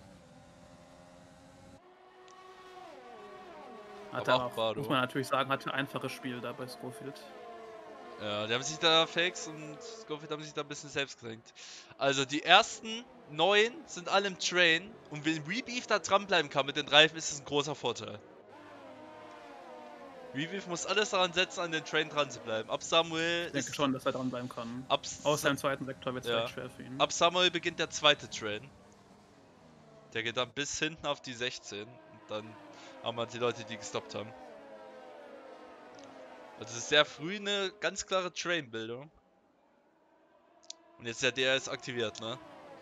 Hat Aber er auch auch, Bardo. muss man natürlich sagen, hatte ein einfaches Spiel da bei Schofield. Ja, die haben sich da Fakes und Schofield haben sich da ein bisschen selbst gesenkt. Also die ersten neun sind alle im Train und wenn Rebeef da dranbleiben kann mit den Reifen, ist es ein großer Vorteil. Rebeef muss alles daran setzen, an den Train dran zu bleiben. Ab Samuel Ich denke ist, schon, dass er dranbleiben kann. ab, Außer im zweiten Sektor wird es Ja. vielleicht schwer für ihn. ab Samuel beginnt der zweite Train. Der geht dann bis hinten auf die sechzehn und dann haben wir die Leute, die gestoppt haben. Also es ist sehr früh eine ganz klare Train-Bildung. Und jetzt ist der D R S aktiviert, ne?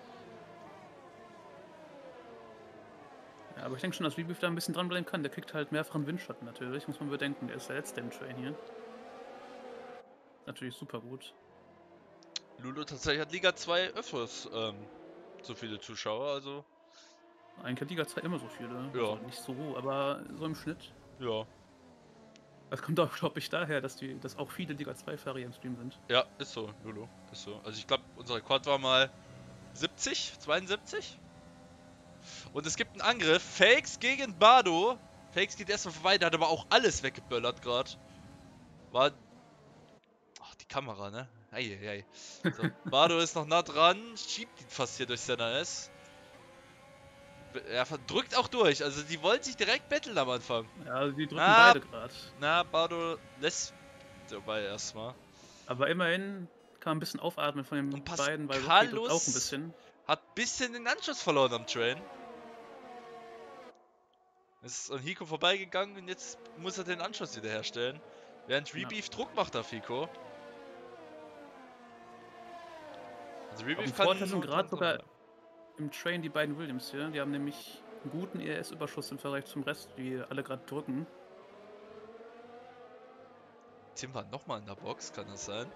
Ja, aber ich denke schon, dass Rebeef da ein bisschen dranbleiben kann. Der kriegt halt mehrfachen Windschatten natürlich, muss man bedenken. Der ist der letzte im Train hier. Natürlich super gut. Lulu tatsächlich hat Liga zwei öfters ähm, so viele Zuschauer, also Eigentlich hat Liga zwei immer so viele. Ja. Also nicht so, aber so im Schnitt. ja. Das kommt auch, glaube ich, daher, dass, die, dass auch viele Liga zwei-Fahrer hier im Stream sind. Ja, ist so, Lulu, ist so. Also ich glaube, unser Rekord war mal siebzig, zweiundsiebzig. Und es gibt einen Angriff, Fakes gegen Bado. Fakes geht erstmal vorbei, der hat aber auch alles weggeböllert gerade. War... Ach, die Kamera, ne? Eieiei. So, Bado ist noch nah dran, schiebt ihn fast hier durch seine S. Er drückt auch durch, also die wollten sich direkt betteln am Anfang. Ja, also die drücken Ah. beide gerade. Na, Bado lässt dabei erstmal. Aber immerhin kann man ein bisschen aufatmen von den Und beiden, weil Rocky Pascalus drückt auch ein bisschen. Hat bisschen den Anschluss verloren am Train. Ist an Hiko vorbeigegangen und jetzt muss er den Anschluss wiederherstellen. Während Rebeef Ja. Druck macht auf Hiko. Also Auf Rebeef dem kann Vorteil sind nur gerade dran sogar bleiben. im Train die beiden Williams hier. Die haben nämlich einen guten E R S-Überschuss im Vergleich zum Rest, die alle gerade drücken. Tim war nochmal in der Box, kann das sein?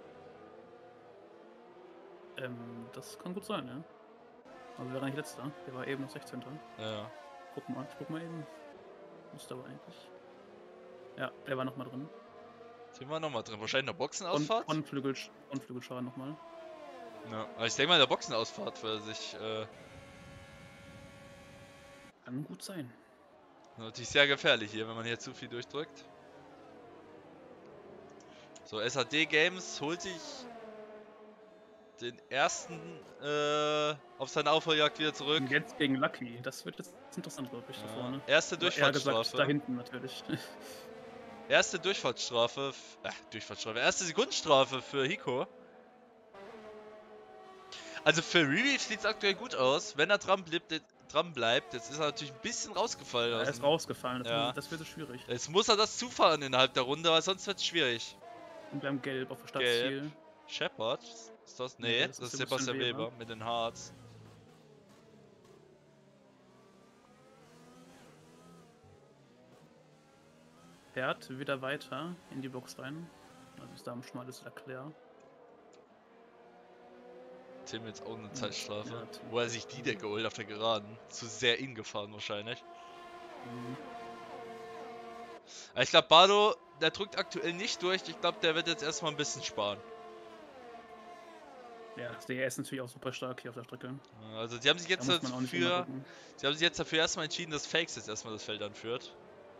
Ähm, das kann gut sein, ja. Also wäre nicht letzter. Der war eben noch sechzehnter. Ja. Guck mal, ich guck mal eben. Müsste aber eigentlich. Ja, der war nochmal drin. Tim war nochmal drin. Wahrscheinlich in der Und, Boxenausfahrt? und, Flügel, und Flügelschaden nochmal. Ja. Aber ich denke mal in der Boxenausfahrt, weil sich äh, Kann gut sein. natürlich sehr gefährlich hier, wenn man hier zu viel durchdrückt. So, S H D Games holt sich den ersten äh, auf seine Aufholjagd wieder zurück. Und jetzt gegen Lucky. Das wird jetzt interessant, glaube ich, da Ja. vorne. Erste Aber eher gesagt, Durchfahrtsstrafe. da hinten natürlich. Erste Durchfahrtsstrafe. Äh, Durchfahrtsstrafe. Erste Sekundenstrafe für Hiko. Also für Reeve sieht es aktuell gut aus. Wenn er dran bleibt, dran bleibt, jetzt ist er natürlich ein bisschen rausgefallen. Ja, aus er ist dem- rausgefallen, das, Ja. wird, das wird so schwierig. Jetzt muss er das zufahren innerhalb der Runde, weil sonst wird es schwierig. Und wir haben Gelb auf der Stadtziel. Shepard? Ist das? Nee, Nee, das, das ist ist Sebastian Sebastian Weber. Weber mit den Hearts. Fährt wieder weiter in die Box rein. Also ist da am schmales Leclerc. Tim jetzt auch eine Zeitstrafe. Ja, Tim. Wo er sich die Decke holt auf der Geraden. Zu sehr ihn gefahren wahrscheinlich. Mhm. Aber ich glaube, Bardo, der drückt aktuell nicht durch. Ich glaube, der wird jetzt erstmal ein bisschen sparen. Ja, der ist natürlich auch super stark hier auf der Strecke. Also die haben sich jetzt Da muss man auch nicht dafür, unterdrücken. sie haben sich jetzt dafür erstmal entschieden, dass Fakes jetzt erstmal das Feld anführt.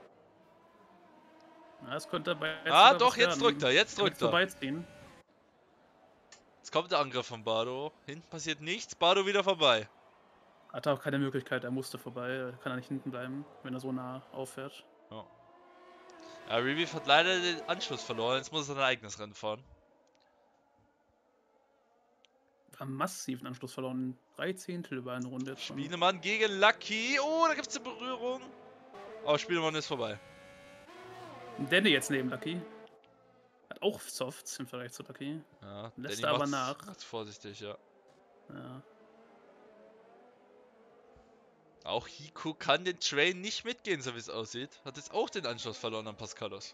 Ja, es könnte dabei jetzt Ah, sogar doch, was jetzt werden. drückt er, jetzt Er wird drückt er. vorbeiziehen. Jetzt kommt der Angriff von Bardo. Hinten passiert nichts, Bardo wieder vorbei. Hat er auch keine Möglichkeit, er musste vorbei. Kann er nicht hinten bleiben, wenn er so nah auffährt. Ja, ja Reeve hat leider den Anschluss verloren, jetzt muss er sein eigenes Rennen fahren. Wir haben massiven Anschluss verloren. Drei Zehntel über eine Runde jetzt schon. Spielemann gegen Lucky. Oh, da gibt es eine Berührung. Aber Spielemann ist vorbei. Danny jetzt neben Lucky. Hat auch Softs im Vergleich zu Lucky. Ja, Lässt Danny er aber macht's- nach. macht's vorsichtig, ja. Ja. Auch Hiko kann den Train nicht mitgehen, so wie es aussieht. Hat jetzt auch den Anschluss verloren an Pascalos.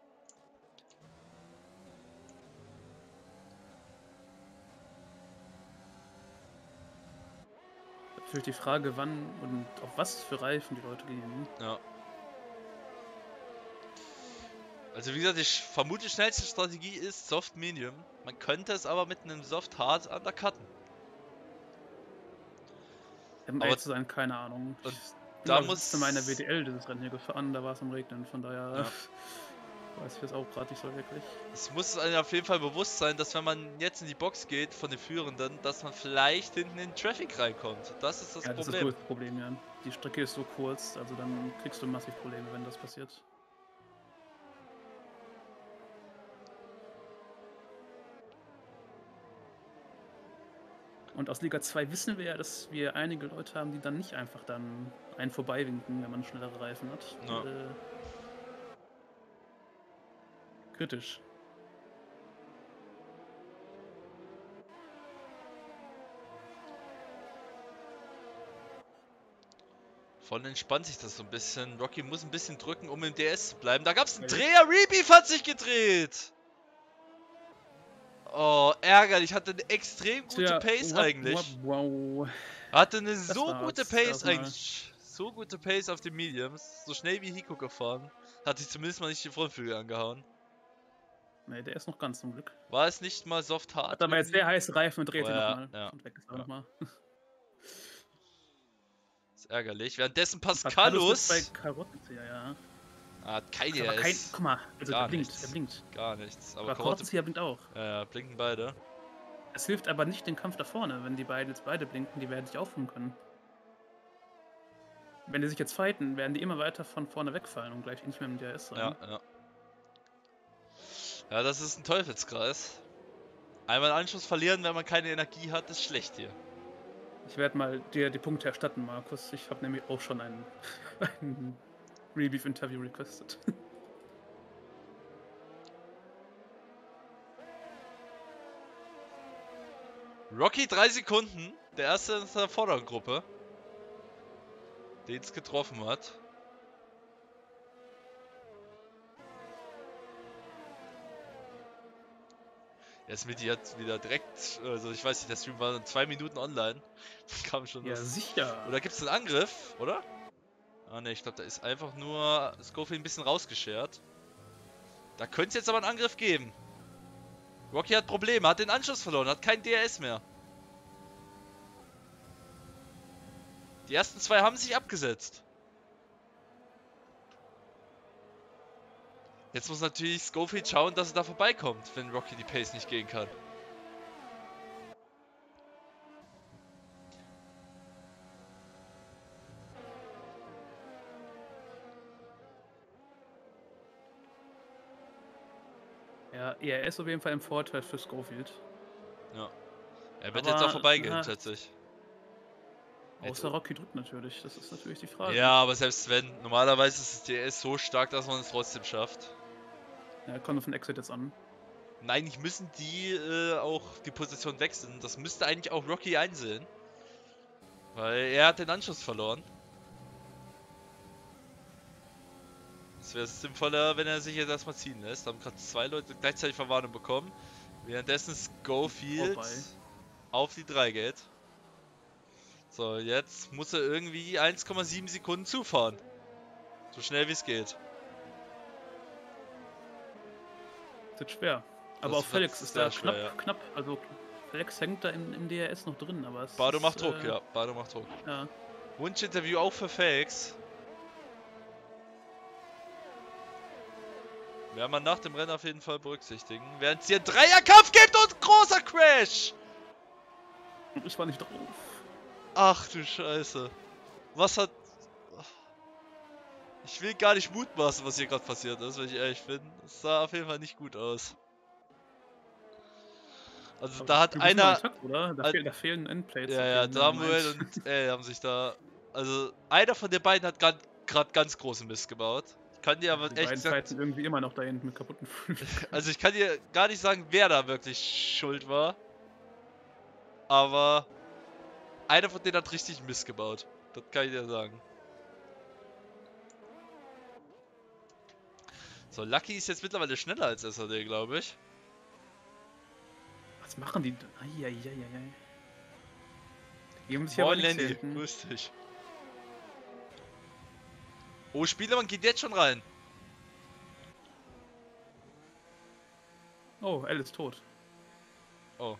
Natürlich die Frage, wann und auf was für Reifen die Leute gehen. Ja. Also wie gesagt, die sch- vermutlich schnellste Strategie ist Soft Medium. Man könnte es aber mit einem Soft Hard undercutten. Um Aber- ehrlich zu sein, keine Ahnung. und Ich da bin muss- zu meiner W D L dieses Rennen hier gefahren, da war es am Regnen, von daher Ja. weiß ich das auch gerade nicht so wirklich. Es muss einem auf jeden Fall bewusst sein, dass wenn man jetzt in die Box geht von den Führenden, dass man vielleicht hinten in den Traffic reinkommt. Das ist das Ja, das ist das Problem. größte Problem, ja. Die Strecke ist so kurz, also dann kriegst du massiv Probleme, wenn das passiert. Und aus Liga zwei wissen wir ja, dass wir einige Leute haben, die dann nicht einfach dann einen vorbeiwinken, wenn man schnellere Reifen hat. Ja. Äh, kritisch. Voll entspannt sich das so ein bisschen. Rocky muss ein bisschen drücken, um im D S zu bleiben. Da gab es einen Ja. Dreher. Rebeef hat sich gedreht. Oh, ärgerlich. Hatte eine extrem gute Tja, Pace wow, eigentlich. Wow, wow. Hatte eine so war's gute Pace erstmal. eigentlich. So gute Pace auf den Mediums. So schnell wie Hiko gefahren. Hat sich zumindest mal nicht die Frontflügel angehauen. Nee, der ist noch ganz zum Glück. War es nicht mal soft hard? Hat aber jetzt sehr heiße Reifen und dreht Oh ihn ja, nochmal. ja, Und weg ist er ja. nochmal. Ist ärgerlich. Währenddessen Pascalus Pascalus. ist bei Karottenzieher, ja. Hat keine Aber kein, S. guck mal, also Gar der blinkt, nichts. der blinkt. Gar nichts. Aber Aber Karotte. Karottenzieher blinkt auch. Ja, ja, blinken beide. Es hilft aber nicht den Kampf da vorne, wenn die beiden jetzt beide blinken, die werden sich aufholen können. Wenn die sich jetzt fighten, werden die immer weiter von vorne wegfallen und gleich nicht mehr im D R S sein. Ja, ja. Ja, das ist ein Teufelskreis. Einmal Anschluss verlieren, wenn man keine Energie hat, ist schlecht hier. Ich werde mal dir die Punkte erstatten, Markus. Ich habe nämlich auch schon ein, ein Rebeef-Interview requested. Rocky drei Sekunden. Der erste in der vorderen Gruppe. Den es getroffen hat. Jetzt mit die hat wieder direkt, also ich weiß nicht, der Stream war in zwei Minuten online. Kam schon Ja, das. sicher. Oder gibt es einen Angriff, oder? Ah ne, ich glaube, da ist einfach nur Scofield ein bisschen rausgeschert. Da könnte es jetzt aber einen Angriff geben. Rocky hat Probleme, hat den Anschluss verloren, hat kein D R S mehr. Die ersten zwei haben sich abgesetzt. Jetzt muss natürlich Scofield schauen, dass er da vorbeikommt, wenn Rocky die Pace nicht gehen kann. da E R S auf jeden Fall im Vorteil für Schofield. Ja. Er wird Aber, jetzt auch vorbeigehen, na, tatsächlich. Außer Rocky drückt natürlich, das ist natürlich die Frage. Ja, aber selbst wenn, normalerweise ist das D R S so stark, dass man es trotzdem schafft. Ja, kommt auf den Exit jetzt an. Nein, ich müssen die äh, auch die Position wechseln. Das müsste eigentlich auch Rocky einsehen. Weil er hat den Anschluss verloren. Es wäre sinnvoller, wenn er sich jetzt erstmal ziehen lässt. Da haben gerade zwei Leute gleichzeitig Verwarnung bekommen. Währenddessen Schofield Vorbei. auf die drei geht. So, jetzt muss er irgendwie eins Komma sieben Sekunden zufahren. So schnell wie es geht. Das wird schwer. Aber Das auch wird Felix ist sehr da schwer, knapp, ja. knapp. Also Felix hängt da im, im D R S noch drin, aber es Bardo ist, macht Druck, äh, ja. Bardo macht Druck. ja. Wunschinterview auch für Felix. Werden wir nach dem Rennen auf jeden Fall berücksichtigen. Während es hier einen Dreierkampf gibt und großer Crash! Ich war nicht drauf. Ach du Scheiße. Was hat... Ich will gar nicht mutmaßen, was hier gerade passiert ist, wenn ich ehrlich bin. Es sah auf jeden Fall nicht gut aus. Also Aber da hat du bist noch einer... intakt, oder? Da, ein- fehl, da fehlen Endplates. Ja, ja, okay, Samuel nevermind. und er haben sich da... Also einer von den beiden hat gerade ganz großen Mist gebaut. Ich kann dir aber Die echt beiden gesagt... fighten irgendwie immer noch da hinten mit kaputten Flügeln. Also ich kann dir gar nicht sagen, wer da wirklich schuld war. Aber einer von denen hat richtig Mist gebaut. Das kann ich dir sagen. So, Lucky ist jetzt mittlerweile schneller als S A D, glaube ich. Was machen die? Eieieiei. Die geben sich aber Moin nichts Landy, hinten. grüß dich. Oh, Spielemann geht jetzt schon rein. Oh, L ist tot. Oh,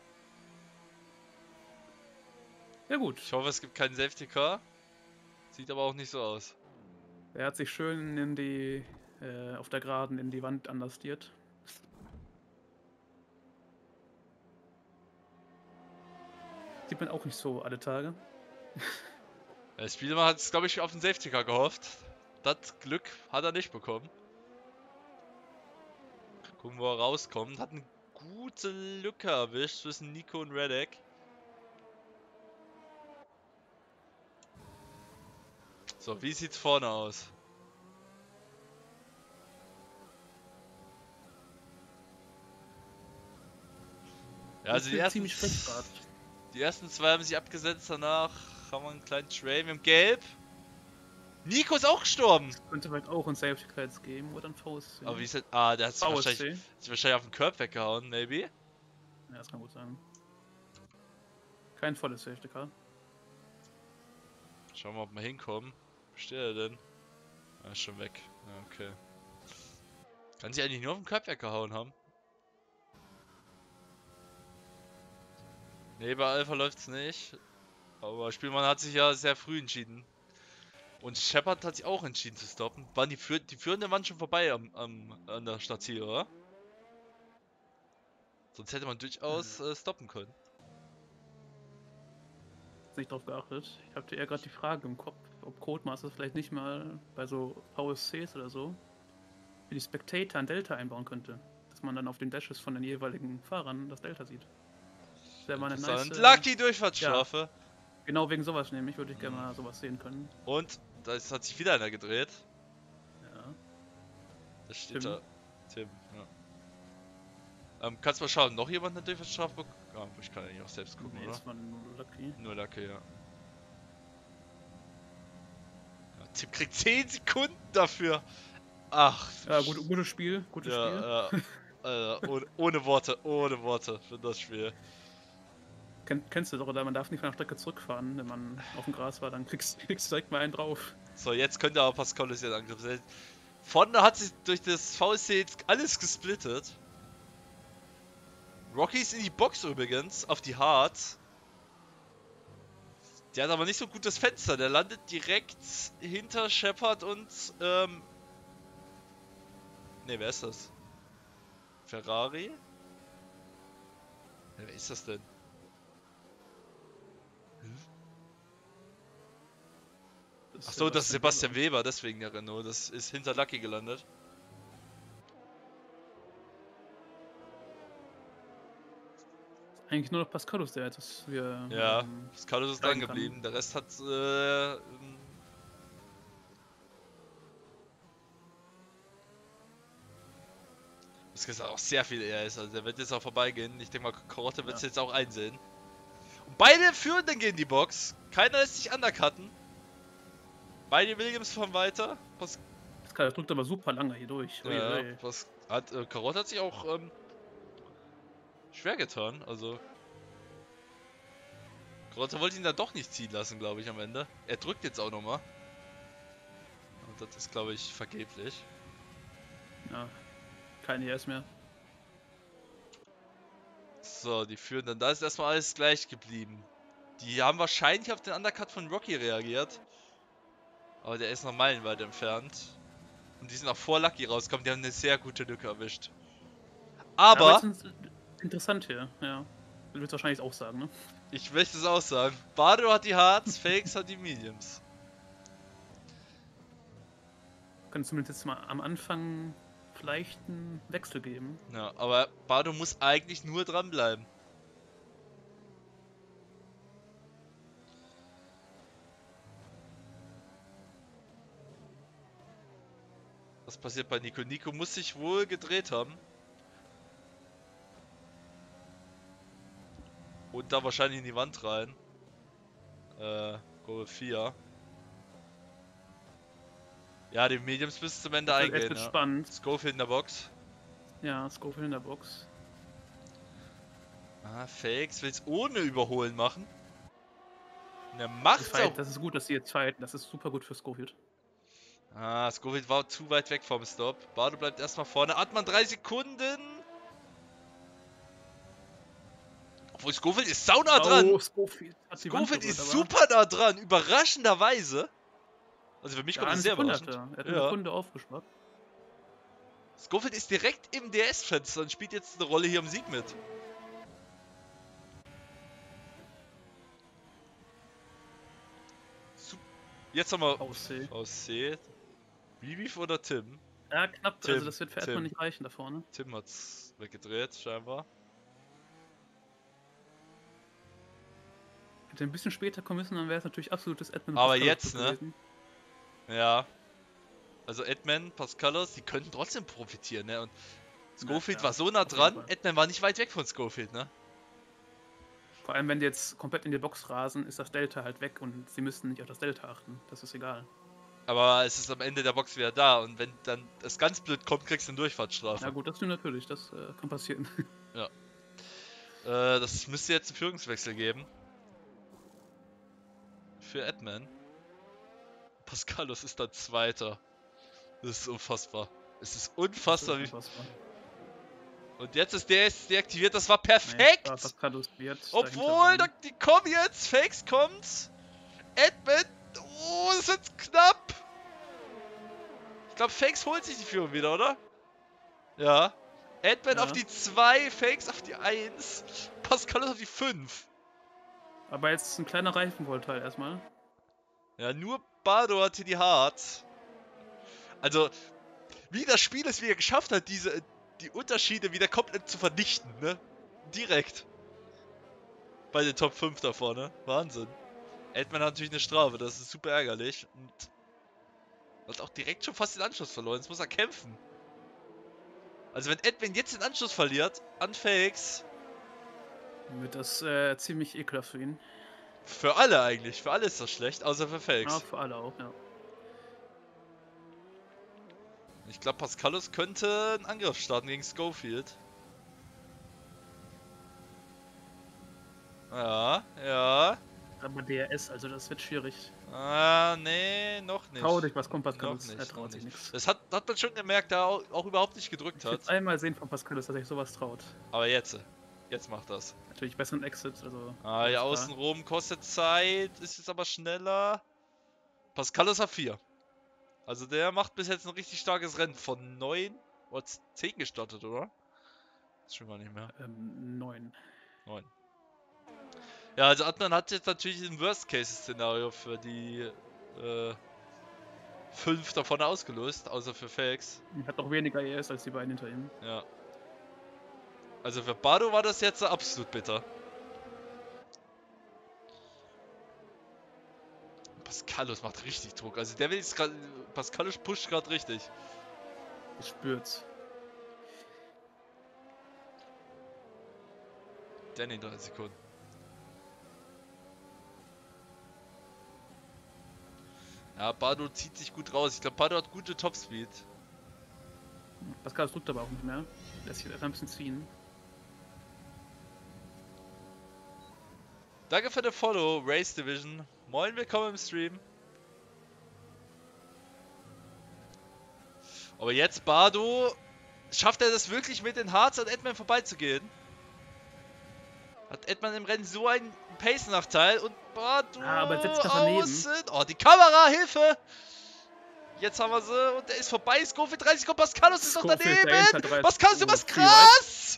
Ja gut. ich hoffe, es gibt keinen Safety Car. Sieht aber auch nicht so aus. Er hat sich schön in die, äh, auf der Geraden in die Wand anlastiert. Sieht man auch nicht so alle Tage. Der Spielemann hat es, glaube ich, auf den Safety Car gehofft. Das Glück hat er nicht bekommen. Gucken, wo er rauskommt. Hat eine gute Lücke erwischt zwischen Nico und Redek. So, wie sieht's vorne aus? Ja, also die ist ersten, ziemlich schlecht gerade. die ersten zwei haben sich abgesetzt, danach haben wir einen kleinen Trail. Wir haben Gelb. Nico ist auch gestorben. Könnte vielleicht auch ein Safety Car jetzt geben oder ein V S C. Aber wie ist das? Ah, der hat sich V S wahrscheinlich, C. hat sich wahrscheinlich auf den Curb weggehauen, maybe. Ja, das kann gut sein. Kein volles Safety Car. Schauen wir mal, ob wir hinkommen. Wo steht er denn? Ah, ist schon weg. Ja, okay. Kann sich eigentlich nur auf den Curb weggehauen haben. Nee, bei Alpha läuft's nicht. Aber Spielmann hat sich ja sehr früh entschieden. Und Shepard hat sich auch entschieden zu stoppen. Waren die, Führ die Führenden waren schon vorbei am, am, an der Startziel, oder? Sonst hätte man durchaus äh, stoppen können. Nicht drauf geachtet. Ich hatte eher gerade die Frage im Kopf, ob Codemasters vielleicht nicht mal bei so V S Cs oder so für die Spectator ein Delta einbauen könnte. Dass man dann auf den Dashes von den jeweiligen Fahrern das Delta sieht. Das wäre mal eine nice. Und Äh, Lucky Durchfahrtsstrafe. genau wegen sowas nämlich, würde ich gerne mal sowas sehen können. Und da ist- hat sich wieder einer gedreht. Ja. Das steht Tim. da. Tim, ja. Ähm, kannst mal schauen, noch jemand eine Durchfahrtsstrafe bekommen? Ja, ich kann eigentlich auch selbst gucken, Nee, oder? das war nur Lucky. Nur Lucky, ja. ja. Tim kriegt zehn Sekunden dafür. Ach. Ja, gut, gutes Spiel, gutes Spiel. Ja, ja. äh, ohne, ohne Worte, ohne Worte für das Spiel. Ken, kennst du doch, oder man darf nicht von der Strecke zurückfahren, wenn man auf dem Gras war, dann kriegst, kriegst du direkt mal einen drauf. So, jetzt könnte aber Pascalis den Angriff setzen. Vorne hat sich durch das V S C jetzt alles gesplittet. Rocky ist in die Box übrigens, auf die Hard. Der hat aber nicht so gut das Fenster, der landet direkt hinter Shepard und, ähm... Ne, wer ist das? Ferrari? Ja, wer ist das denn? Achso, das ist Sebastian Weber, deswegen der Renault. Das ist hinter Lucky gelandet. eigentlich nur noch Pascalus, der jetzt dass wir. Ja, Ähm, Pascalus ist dran steigen kann. geblieben. Der Rest hat. Äh, ähm, das ist auch sehr viel eher ist. Also der wird jetzt auch vorbeigehen. Ich denke mal, Karotte wird es Ja. jetzt auch einsehen. Und beide führen dann gegen die Box. Keiner lässt sich undercutten. Beide Williams fahren weiter. Pas Pascal drückt aber super lange hier durch. Ui, ja, ui. Pas hat, äh, Karotte hat sich auch ähm, schwer getan. Also Karotte wollte ihn da doch nicht ziehen lassen, glaube ich, am Ende. Er drückt jetzt auch nochmal. Und das ist, glaube ich, vergeblich. Ja. Kein E S mehr. So, die führen dann. Da ist erstmal alles gleich geblieben. Die haben wahrscheinlich auf den Undercut von Rocky reagiert. Aber der ist noch meilenweit entfernt. Und die sind auch vor Lucky rausgekommen. Die haben eine sehr gute Lücke erwischt. Aber, Aber jetzt ist interessant hier, ja. Du willst wahrscheinlich auch sagen, ne? ich möchte es auch sagen. Bardo hat die Hards, Fakes hat die Mediums. Können zumindest jetzt mal am Anfang vielleicht einen Wechsel geben. Ja, aber Bardo muss eigentlich nur dranbleiben. Was passiert bei Nico? Nico muss sich wohl gedreht haben. Und da wahrscheinlich in die Wand rein. Äh, Goal vier. Ja, die Mediums bis zum Ende Das eingehen. wird Ja. spannend. Schofield in der Box. Ja, Scofield in der Box. Ah, Fakes will es ohne Überholen machen. Und er Die macht's Fight, auch. das ist gut, dass sie jetzt fighten. Das ist super gut für Scofield. Ah, Schofield war zu weit weg vom Stop. Bardo bleibt erstmal vorne. Atman drei Sekunden. Obwohl Schofield ist saunah dran. Oh, Scofield hat die Wand Schofield berührt, ist aber- super nah dran. Überraschenderweise. Also für mich Ja, kommt eine das sehr Sekunde hat überraschend. er. Er hat Ja. eine Sekunde aufgespart. Schofield ist direkt im D S-Fenster und spielt jetzt eine Rolle hier im Sieg mit. Sup- Jetzt haben wir Aussehen. V C. Viviv oder Tim? Ja, knapp. Tim, also das wird für Tim. Edmund nicht reichen da vorne. Tim hat's weggedreht, scheinbar. Hätte ein bisschen später kommen müssen, dann wäre es natürlich absolutes Edmund. Aber Pascal jetzt, ne? gewesen. Ja. Also Edman, Pascalos, die könnten trotzdem profitieren, ne? Und Schofield Ja, war so nah auf jeden dran, Fall. Edman war nicht weit weg von Schofield, ne? Vor allem, wenn die jetzt komplett in die Box rasen, ist das Delta halt weg und sie müssten nicht auf das Delta achten. Das ist egal. Aber es ist am Ende der Box wieder da und wenn dann es ganz blöd kommt, kriegst du eine Durchfahrtsstrafe. Na gut, das stimmt natürlich. Das äh, kann passieren. Äh, das müsste jetzt einen Führungswechsel geben. Für Edman. Pascalos ist dann Zweiter. Das ist unfassbar. Es ist unfassbar, wie. Unfassbar. Und jetzt ist der jetzt deaktiviert. Das war Nee, perfekt! da Pascalus wird Obwohl, da, dahinter die kommen jetzt. Fakes kommt. Edman. Oh, das wird knapp. Ich glaube, Fakes holt sich die Führung wieder, oder? Ja. Edman Ja. auf die zwei, Fakes auf die eins. Pascalos auf die fünf. sein. Aber jetzt ein kleiner Reifenvorteil erstmal. Ja, nur Bardo hatte die Hard. Also, wie das Spiel es wieder geschafft hat, diese die Unterschiede wieder komplett zu vernichten, ne? Direkt. Bei den Top fünf da vorne. Wahnsinn. Edman hat natürlich eine Strafe, das ist super ärgerlich. Und hat auch direkt schon fast den Anschluss verloren. Jetzt muss er kämpfen. Also wenn Edman jetzt den Anschluss verliert an Fakes, Wird das äh, ziemlich ekelhaft für ihn. für alle eigentlich, für alle ist das schlecht, außer für Ja, Fakes. für alle auch, ja. Ich glaube, Pascalos könnte einen Angriff starten gegen Schofield. Ja, ja. Aber D R S, also das wird schwierig. Ah, nee, noch nicht. Trau dich, was kommt Noch Pascalus? nicht, Er traut noch sich nicht. nichts. Das hat, hat man schon gemerkt, da er auch, auch überhaupt nicht gedrückt Ich will hat. einmal sehen von Pascalus, dass er sich sowas traut. Aber jetzt, jetzt macht das. Natürlich besseren Exit, also. Ah, hier alles klar. außenrum kostet Zeit, ist jetzt aber schneller. Pascalos hat vier. Also der macht bis jetzt ein richtig starkes Rennen. Von neun oder zehn gestartet, oder? Das schon gar nicht mehr. Ähm, neun. neun. Ja, also Adnan hat jetzt natürlich ein Worst-Case-Szenario für die äh, fünf davon ausgelöst, außer für Fakes. Hat auch weniger E S als die beiden hinter ihm. Ja. Also für Bardo war das jetzt absolut bitter. Pascalus macht richtig Druck. Also der will jetzt gerade. Pascalus pusht gerade richtig. Ich spür's. Danny drei Sekunden. Ja, Bardo zieht sich gut raus. Ich glaube, Bardo hat gute Topspeed. Pascal drückt aber auch nicht mehr. Lässt sich einfach ein bisschen ziehen. Danke für den Follow, Race Division. Moin, willkommen im Stream. Aber jetzt Bardo. Schafft er das wirklich mit den Hearts an Edman vorbeizugehen? Hat Edman im Rennen so einen Pace-Nachteil und Bardo Ah, aber setzt doch daneben. außen. Oh, die Kamera, Hilfe! Jetzt haben wir sie und der ist vorbei. Scofield dreißig Sekunden. Pascalus ist noch Scofield daneben. dahinter, Pascalus, du oh, machst viel weit. krass!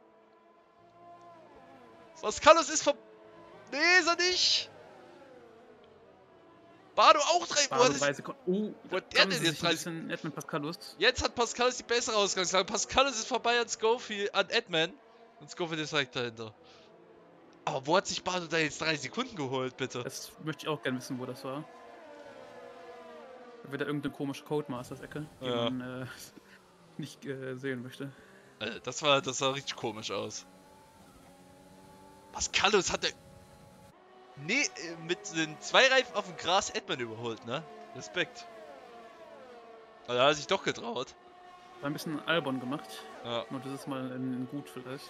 Pascalus ist vor... Nee, ist er nicht. Bardo auch drei... Bardo Wo drei ist... Sekunden. Uh, Wo da hat der haben denn sie jetzt sich ein drei bisschen nett mit Pascalus. Jetzt hat Pascalus die bessere Ausgangslage. Pascalus ist vorbei an Scofield, an Edman. Und Scofield ist direkt dahinter. Aber wo hat sich Bardo da jetzt drei Sekunden geholt, bitte? Das möchte ich auch gerne wissen, wo das war. Da wird da irgendeine komische Codemasters-Ecke, die Ja. man äh, nicht äh, sehen möchte. Äh, Das war, das sah richtig komisch aus. Pascalus hat der... Nee, äh, mit den zwei Reifen auf dem Gras Edman überholt, ne? Respekt. Also, da hat er sich doch getraut. War ein bisschen Albon gemacht. Ja. Nur das ist mal in, in gut vielleicht.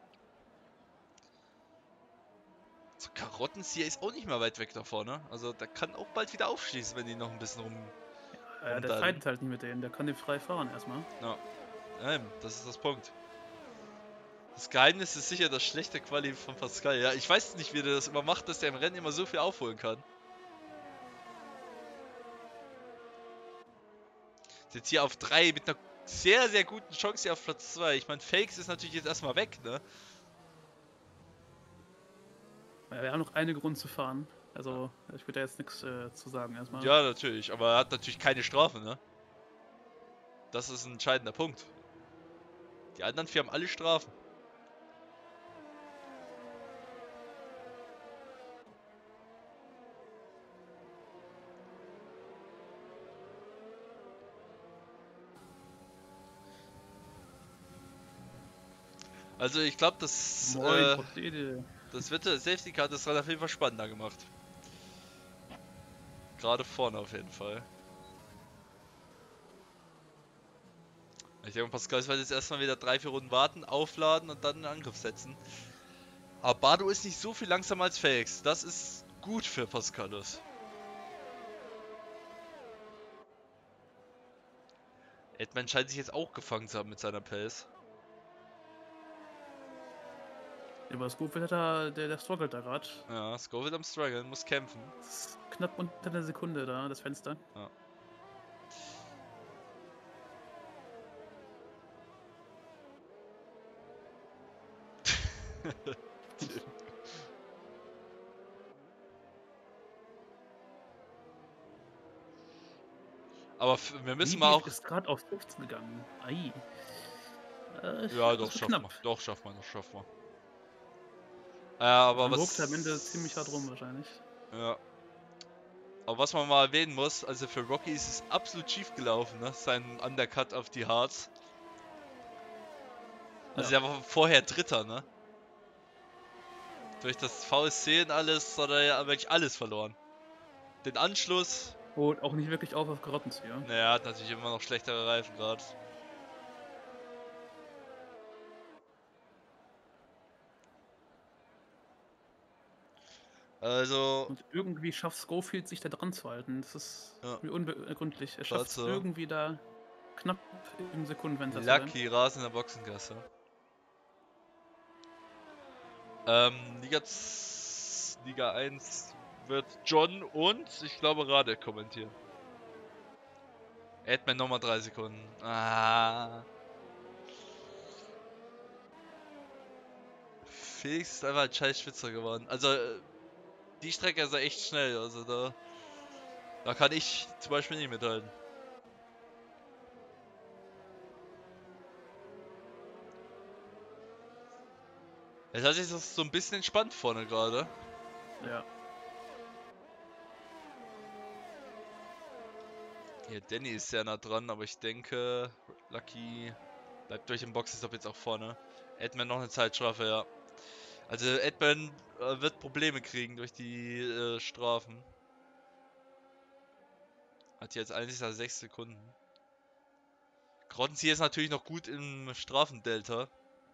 So, Karottenzieher ist auch nicht mehr weit weg da vorne. Also, der kann auch bald wieder aufschließen, wenn die noch ein bisschen rum... Ja, der dann- fightet halt nicht mit denen, der kann den frei fahren erstmal. Ja, eben, das ist das Punkt. Das Geheimnis ist sicher das schlechte Quali von Pascal. Ja, ich weiß nicht, wie der das immer macht, dass der im Rennen immer so viel aufholen kann. Ist jetzt hier auf drei mit einer sehr, sehr guten Chance hier auf Platz zwei. Ich meine, Fakes ist natürlich jetzt erstmal weg, ne? Ja, wir haben noch einige Runden zu fahren. Also, ich würde da jetzt nichts äh, zu sagen erstmal. Ja, natürlich, aber er hat natürlich keine Strafe, ne? Das ist ein entscheidender Punkt. Die anderen vier haben alle Strafen. Also ich glaube, das, Moin, äh, Prozede. das wird der Safety Car das hat auf jeden Fall spannender gemacht. Gerade vorne auf jeden Fall. Ich denke, Pascal wird jetzt erstmal wieder drei, vier Runden warten, aufladen und dann einen Angriff setzen. Aber Bardo ist nicht so viel langsamer als Felix. Das ist gut für Pascalus. Edman scheint sich jetzt auch gefangen zu haben mit seiner Pace. Aber Scofield hat da, der, der struggelt da gerade. Ja, Scofield am Struggle, muss kämpfen. Knapp unter einer Sekunde da, das Fenster. Ja. Aber f- wir müssen mal auch... ist gerade auf fünfzehn gegangen. Ei. Äh, Ja, das doch, wird schaffen knapp. wir. Doch, schaffen wir, das schaffen wir. Ja, aber Man was... ruckt am Ende ziemlich hart rum wahrscheinlich. Ja. Aber was man mal erwähnen muss, also für Rocky ist es absolut schief gelaufen, ne? Sein Undercut auf die Hearts. Also Ja. der war vorher Dritter, ne? Durch das V S C und alles hat er ja wirklich alles verloren. Den Anschluss, Holt auch nicht wirklich auf auf Karottenzieher. naja, hat natürlich immer noch schlechtere Reifen gerade. Also, Und irgendwie schafft Scofield sich da dran zu halten. Das ist Ja. mir unbegründlich. Er schafft es Tatsache. irgendwie da knapp im Sekundenfenster zu sein. Lucky Rasen in der Boxengasse. Ähm, Liga, z- Liga eins wird John und ich glaube Radek kommentieren. Edman nochmal drei Sekunden. Ah. Felix ist einfach ein scheiß Spitzer geworden. Also, äh, die Strecke ist ja echt schnell. Also, da, da kann ich zum Beispiel nicht mithalten. Jetzt hat sich das so ein bisschen entspannt vorne gerade. Ja. Hier, Danny ist sehr nah dran, aber ich denke, Lucky bleibt durch den Boxenstopp jetzt auch vorne. Edman noch eine Zeitstrafe, ja. Also Edman äh, wird Probleme kriegen durch die äh, Strafen. Hat jetzt eigentlich sechs Sekunden. Grottenzieher ist natürlich noch gut im Strafendelta.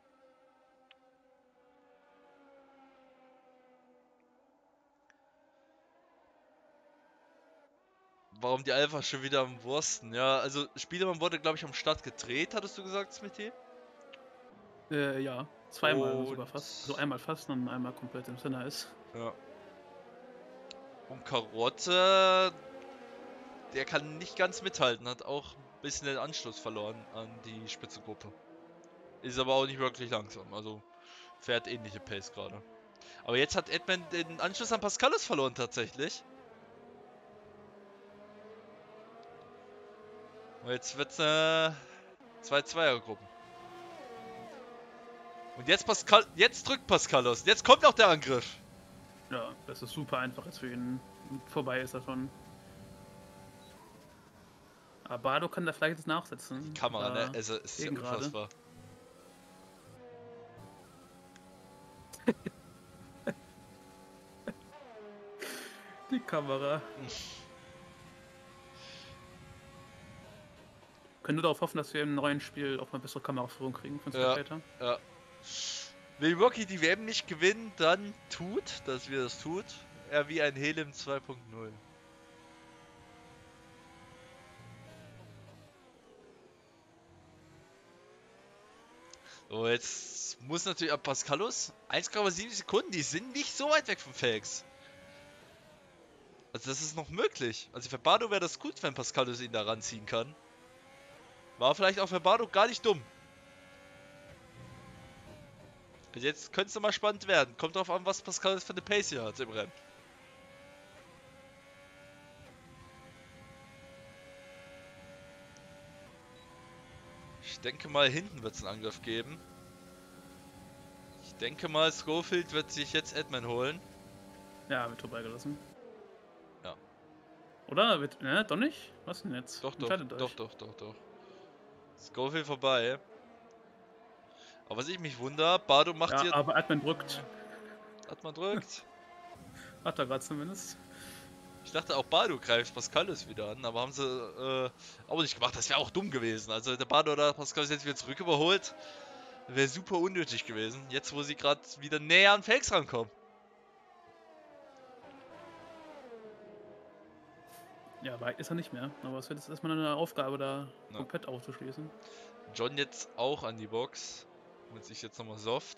Warum die Alpha schon wieder am Wursten? Ja, also Spielemann wurde, glaube ich, am Start gedreht, hattest du gesagt, Smithy? Äh, ja. Zweimal Und... sogar fast. Also einmal fast und einmal komplett im Sinne ist. Ja. Und Karotte, der kann nicht ganz mithalten, hat auch ein bisschen den Anschluss verloren an die Spitzengruppe. Ist aber auch nicht wirklich langsam, also fährt ähnliche Pace gerade. Aber jetzt hat Edman den Anschluss an Pascalus verloren tatsächlich. Und jetzt wird's eine zwei Zweier-Gruppen. Und jetzt Pascal, jetzt drückt Pascalus, jetzt kommt auch der Angriff. Ja, das ist super einfach jetzt für ihn. Vorbei ist er schon. Aber Bardo kann da vielleicht jetzt nachsetzen. Die Kamera, da ne? Also, ist ja eben gerade. unfassbar. Die Kamera. Können nur darauf hoffen, dass wir im neuen Spiel auch mal bessere Kameraführung kriegen von Ja, Spectator. ja. Wenn Rocky die W M nicht gewinnt, dann tut, dass wir das tut, er wie ein Helm zwei Punkt null. So, jetzt muss natürlich ab Pascalus eins Komma sieben Sekunden, die sind nicht so weit weg vom Fakes. Also das ist noch möglich. Also für Bardo wäre das gut, wenn Pascalus ihn da ranziehen kann. War vielleicht auch für Bardo gar nicht dumm. Jetzt könnte es mal spannend werden. Kommt drauf an, was Pascalus für eine Pace hier hat im Rennen. Ich denke mal, hinten wird es einen Angriff geben. Ich denke mal, Schofield wird sich jetzt Edman holen. Ja, wird vorbeigelassen. Ja. Oder? Wird, ne, doch nicht? Was denn jetzt? Doch, doch, Entscheidet doch, euch. doch, doch, doch. Schofield vorbei. Aber was ich mich wundere, Bardo macht Ja, hier... aber Admin drückt. Hat man drückt. Hat er gerade zumindest. Ich dachte auch Bardo greift Pascalus wieder an, aber haben sie äh, auch nicht gemacht. Das wäre auch dumm gewesen. Also der Bardo oder Pascalus jetzt wieder zurück überholt. Wäre super unnötig gewesen. Jetzt, wo sie gerade wieder näher an Fakes rankommen. Ja, weit ist er nicht mehr. Aber es wird jetzt erstmal eine Aufgabe, da Ja. komplett auszuschließen. John jetzt auch an die Box. Holt sich jetzt nochmal Soft.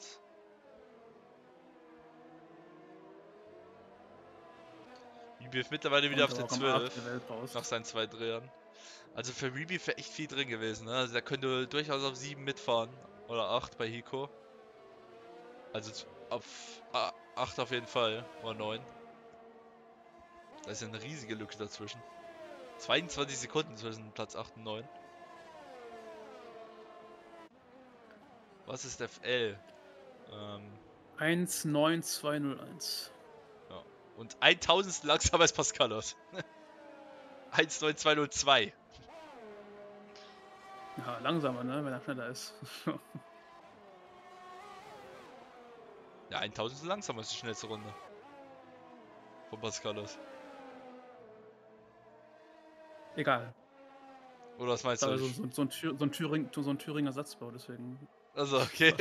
Reeby ist mittlerweile wieder Kommt auf der aber auch am Arsch zwölf. der Welt raus. Nach seinen zwei Drehern. Also für Reeby wäre echt viel drin gewesen. Ne? Also der könnte durchaus auf sieben mitfahren. Oder acht bei Hiko. Also auf acht auf jeden Fall. Oder neun. Da ist ja eine riesige Lücke dazwischen. zweiundzwanzig Sekunden zwischen Platz acht und neun. Was ist F L? Ähm, eins neun zwei null eins. ja. Und tausend langsamer als Pascalos. eins neun zwei null zwei. Ja, langsamer, ne? Wenn er schneller ist. Ja, tausend ist langsamer als die schnellste Runde. Von Pascalos. Egal. Oder was meinst Also du? so, so, ein Thür, so, ein Thüring, so ein Thüringer Satzbau, deswegen. Also, okay.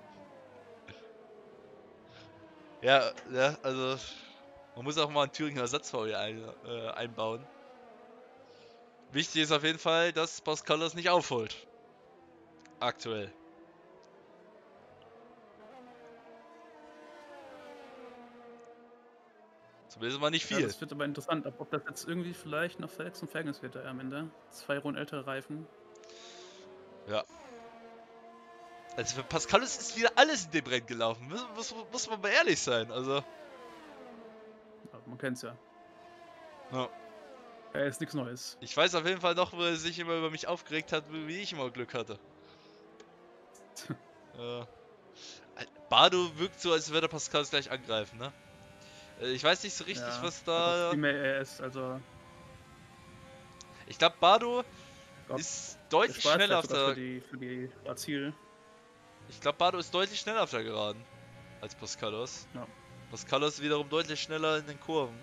Ja, ja, also man muss auch mal einen Thüringer Ersatzbau hier ein, äh, einbauen. Wichtig ist auf jeden Fall, dass Pascalos nicht aufholt. Aktuell. Zumindest mal nicht Ja, viel. das wird aber interessant, ob, ob das jetzt irgendwie vielleicht noch Felix und Verhältnis wird da am Ende. Zwei Runden ältere Reifen. Ja. Also für Pascalos ist wieder alles in dem Rennen gelaufen. Muss, muss, muss man mal ehrlich sein. Also. Ja, man kennt's ja. Ja. Ja, ist nichts Neues. Ich weiß auf jeden Fall noch, wo er sich immer über mich aufgeregt hat, wie ich immer Glück hatte. Ja. Bardo wirkt so, als würde Pascalos gleich angreifen, ne? Ich weiß nicht so richtig, Ja, was hat auch da... viel mehr R S, also. Ich glaube, Bardo Gott, ist der deutlich spart schneller auf vielleicht sogar der... für die, für die Ziel. Ich glaube, Bardo ist deutlich schneller auf der Geraden als Pascalos. Ja. Pascalos wiederum deutlich schneller in den Kurven.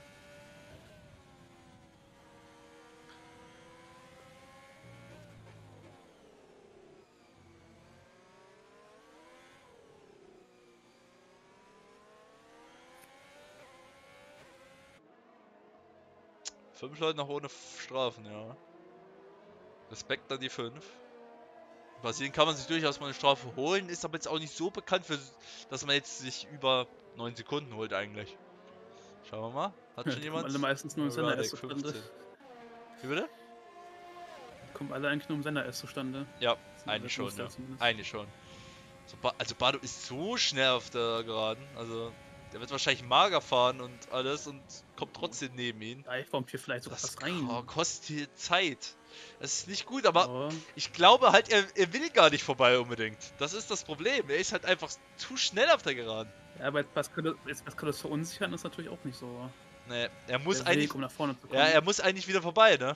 Fünf Leute noch ohne Strafen, ja. Respekt an die fünf. In Brasilien kann man sich durchaus mal eine Strafe holen, ist aber jetzt auch nicht so bekannt, für, dass man jetzt sich über neun Sekunden holt eigentlich. Schauen wir mal. Hat Ja, schon die kommen jemand? alle meistens nur im Sender Radek, erst zustande. fünfzehn. Wie bitte? Die kommen alle eigentlich nur im Sender erst zustande. Ja, Das sind eigentlich alle schon, ja. Großteil zumindest. Eigentlich schon. So, ba also Bardo ist so schnell auf der Geraden. Also, der wird wahrscheinlich mager fahren und alles und kommt trotzdem neben ihn. Ja, ich kommt hier vielleicht sogar Das was rein. ko- kostet hier Zeit. Das ist nicht gut, aber Oh. ich glaube halt, er, er will gar nicht vorbei unbedingt. Das ist das Problem. Er ist halt einfach zu schnell auf der Geraden. Ja, aber was könnte jetzt was könnte das verunsichern, ist natürlich auch nicht so. Nee, er muss der eigentlich. Weg, um nach vorne zu kommen. Ja, er muss eigentlich wieder vorbei, ne?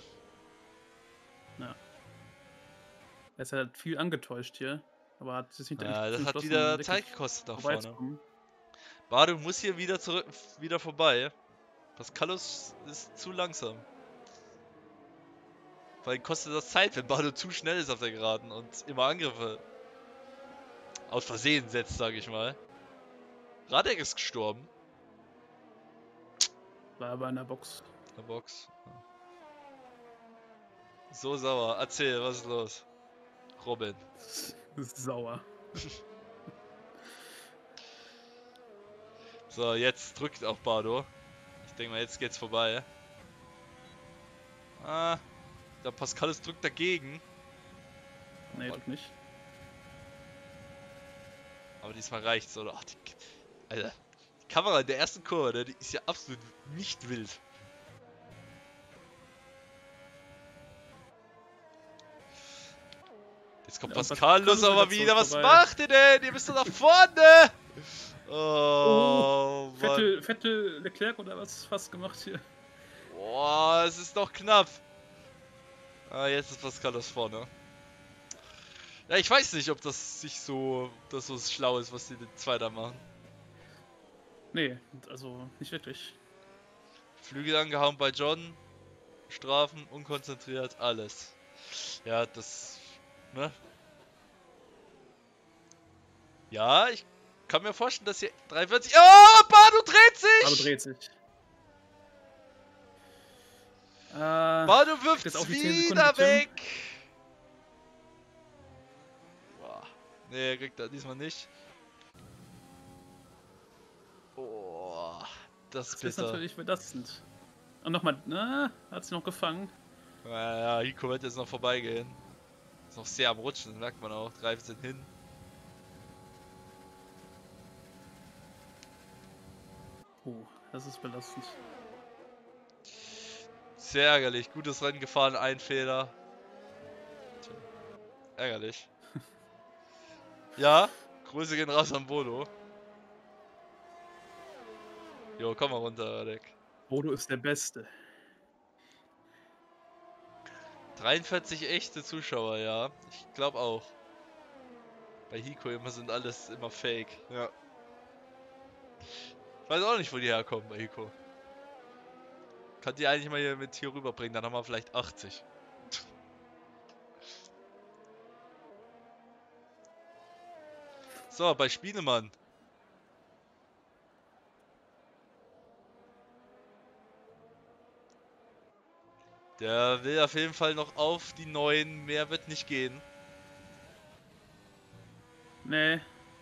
Er ist halt viel angetäuscht hier, aber hat sich nicht Ja, das dazu hat entschlossen, wieder wirklich Zeit gekostet nach vorne. vorbeizukommen. Bardo muss hier wieder zurück, wieder vorbei. Pascalos ist zu langsam. Weil kostet das Zeit, wenn Bardo zu schnell ist auf der Geraden und immer Angriffe aus Versehen setzt, sage ich mal. Radek ist gestorben. War aber in der Box. In der Box. So sauer. Erzähl, was ist los? Robin. Das ist sauer. So, jetzt drückt auch Bardo. Ich denke mal, jetzt geht's vorbei. Ah, der Pascalis drückt dagegen. Nee, tut nicht. Aber diesmal reicht's, oder? Ach, die, Alter, die Kamera in der ersten Kurve, ne, die ist ja absolut nicht wild. Jetzt kommt Ja, Pascalis Pascalis aber wieder wieder. Was vorbei. macht ihr denn? Ihr müsst doch nach vorne! Oh, Mann. Vettel, Vettel, Leclerc oder was fast gemacht hier? Boah, es ist doch knapp. Ah, jetzt ist Pascalis vorne. Ja, ich weiß nicht, ob das sich so, ob das so schlau ist, was die zwei da machen. Nee, also nicht wirklich. Flügel angehauen bei John, Strafen, unkonzentriert, alles. Ja, das, ne? Ja, ich kann mir vorstellen, dass hier dreiundvierzig... Oh, Bardo dreht sich! Aber dreht sich. Äh, Bardo wirft jetzt es auch die zehn Sekunden wieder mit Tim. weg! Boah. Nee, er kriegt er diesmal nicht. Oh, das ist Das ist bitter. natürlich belastend. Und nochmal, na, hat sie noch gefangen. Ja, ja, Hiko wird jetzt noch vorbeigehen. Ist noch sehr am Rutschen, das merkt man auch. Drei sind hin. Oh, das ist belastend. Sehr ärgerlich. Gutes Rennen gefahren, ein Fehler. Tja, ärgerlich. Ja, Grüße gehen raus an Bodo. Jo, komm mal runter, Radek. Bodo ist der Beste. dreiundvierzig echte Zuschauer, ja. Ich glaube auch. Bei Hiko immer sind alles immer fake. Ja. Ich weiß auch nicht, wo die herkommen bei Hiko. Kann die eigentlich mal hier mit hier rüberbringen, dann haben wir vielleicht achtzig. So, bei Spienemann. Der will auf jeden Fall noch auf die neuen. Mehr wird nicht gehen. Nee.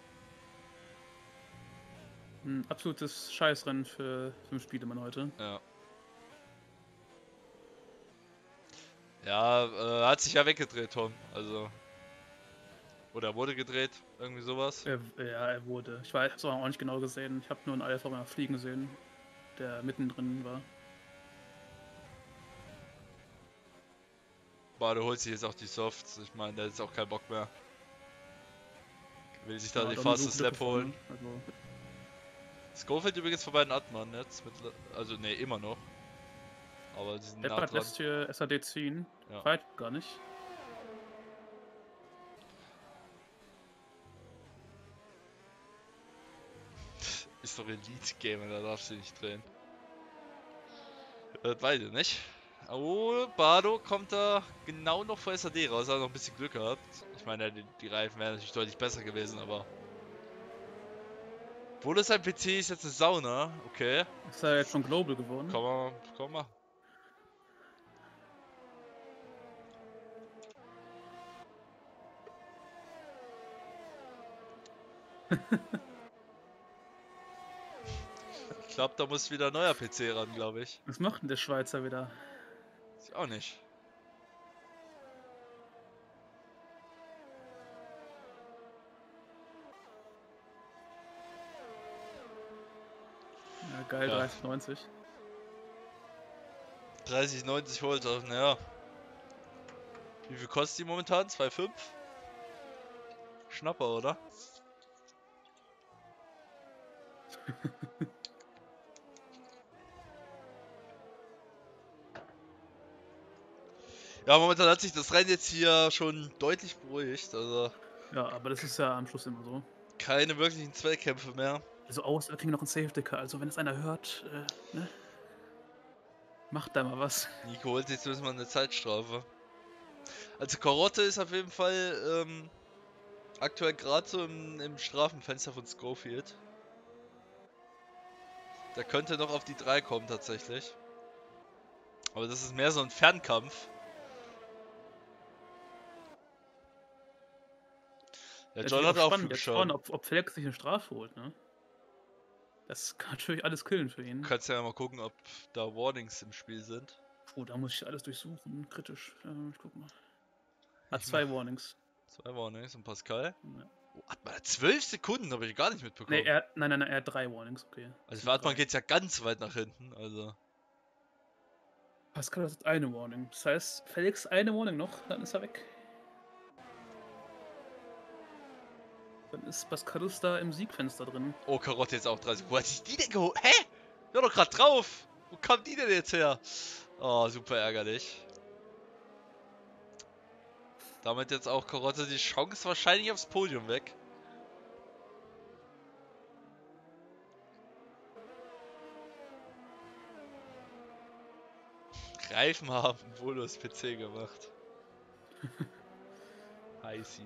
Ein absolutes Scheißrennen für fünf Spielemann heute. Ja. Ja, äh, hat sich ja weggedreht, Tom. Also. Oder wurde gedreht, irgendwie sowas. Er, ja, er wurde. Ich weiß, hab's auch nicht genau gesehen. Ich habe nur einen Alpha mal fliegen sehen, der mittendrin war. Bardo holt sich jetzt auch die Softs. Ich meine, der hat jetzt auch keinen Bock mehr. Will sich da Ja, die hat auch Fastest eine Lap gute holen. Form, Also, Schofield übrigens vorbei den Atman jetzt. Mit, also, ne, immer noch. Aber die sind nah Shepard dran. lässt hier S A D ziehen. Ja. Weit gar nicht. Ist doch Elite Gamer, da darfst du nicht drehen. Äh, beide nicht. Oh, Bardo kommt da genau noch vor S A D raus, hat noch ein bisschen Glück gehabt. Ich meine, die, die Reifen wären natürlich deutlich besser gewesen, aber. Obwohl das ein P C ist jetzt eine Sauna, okay. Ist er jetzt schon Global geworden? Kann man, kann man machen. Ich glaube, da muss wieder ein neuer P C ran, glaube ich. Was macht denn der Schweizer wieder? Ich auch nicht. Ja, geil, Ja. dreißig neunzig. dreißig neunzig Volt, naja. Wie viel kostet die momentan? zwei Komma fünf? Schnapper, oder? Ja, momentan hat sich das Rennen jetzt hier schon deutlich beruhigt. Also Ja, aber das ist ja am Schluss immer so. keine wirklichen Zweikämpfe mehr. Also aus, wir kriegen noch einen Safe-Decker. Also wenn es einer hört, äh, ne? Macht da mal was. Nico holt sich zumindest mal eine Zeitstrafe. Also Karotte ist auf jeden Fall ähm, aktuell gerade so im, im Strafenfenster von Schofield. Der könnte noch auf die drei kommen tatsächlich. Aber das ist mehr so ein Fernkampf. Ja, John hat auch spannend, jetzt schauen, schon. ob, ob Felix sich eine Strafe holt, ne? Das kann natürlich alles killen für ihn. Du kannst ja mal gucken, ob da Warnings im Spiel sind. Oh, da muss ich alles durchsuchen. Kritisch. Ähm, ich guck mal. Hat zwei Warnings. Zwei Warnings und Pascal. Ja. Oh, Atman, zwölf Sekunden habe ich gar nicht mitbekommen. Nee, er, nein, nein, nein, er hat drei Warnings, okay. Also für Atman geht es ja ganz weit nach hinten, also. Pascal hat eine Warning. Das heißt, Felix eine Warning noch, dann ist er weg. Dann ist Pascalus da im Siegfenster drin. Oh, Karotte jetzt auch dreißig. Wo hat sich die denn geholt? Hä? Ich war doch gerade drauf. Wo kam die denn jetzt her? Oh, super ärgerlich. Damit jetzt auch Karotte die Chance wahrscheinlich aufs Podium weg. Reifen haben wohl das P C gemacht. Heißi.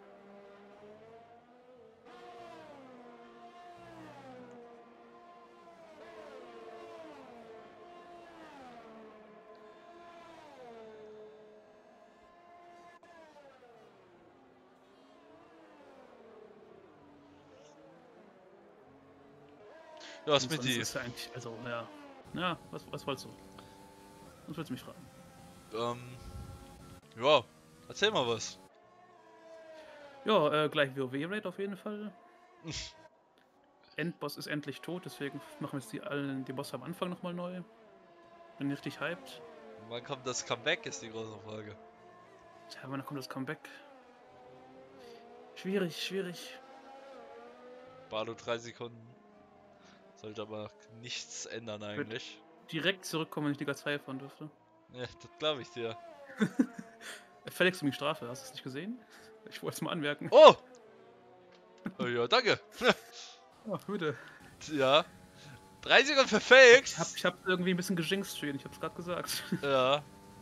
Ja, was mit die? Ist ja eigentlich, also, ja. Ja, was, was wolltest du? Was willst du mich fragen? Ähm. Ja, erzähl mal was. Ja, äh, gleich WoW-Raid auf jeden Fall. Endboss ist endlich tot, deswegen machen wir jetzt die, allen, die Bosse am Anfang nochmal neu. Bin richtig hyped. Wann kommt das Comeback, ist die große Frage. Tja, wann kommt das Comeback? Schwierig, schwierig. Bardo drei Sekunden. Sollte aber nichts ändern eigentlich. Direkt zurückkommen, wenn ich Liga zwei fahren dürfte. Ja, das glaube ich dir. Felix um die Strafe, hast du es nicht gesehen? Ich wollte es mal anmerken. Oh! Oh ja, danke. Oh, bitte. Ja. drei Sekunden für Felix. Ich hab, ich hab irgendwie ein bisschen gejinxt für ihn, ich hab's gerade gesagt. Ja.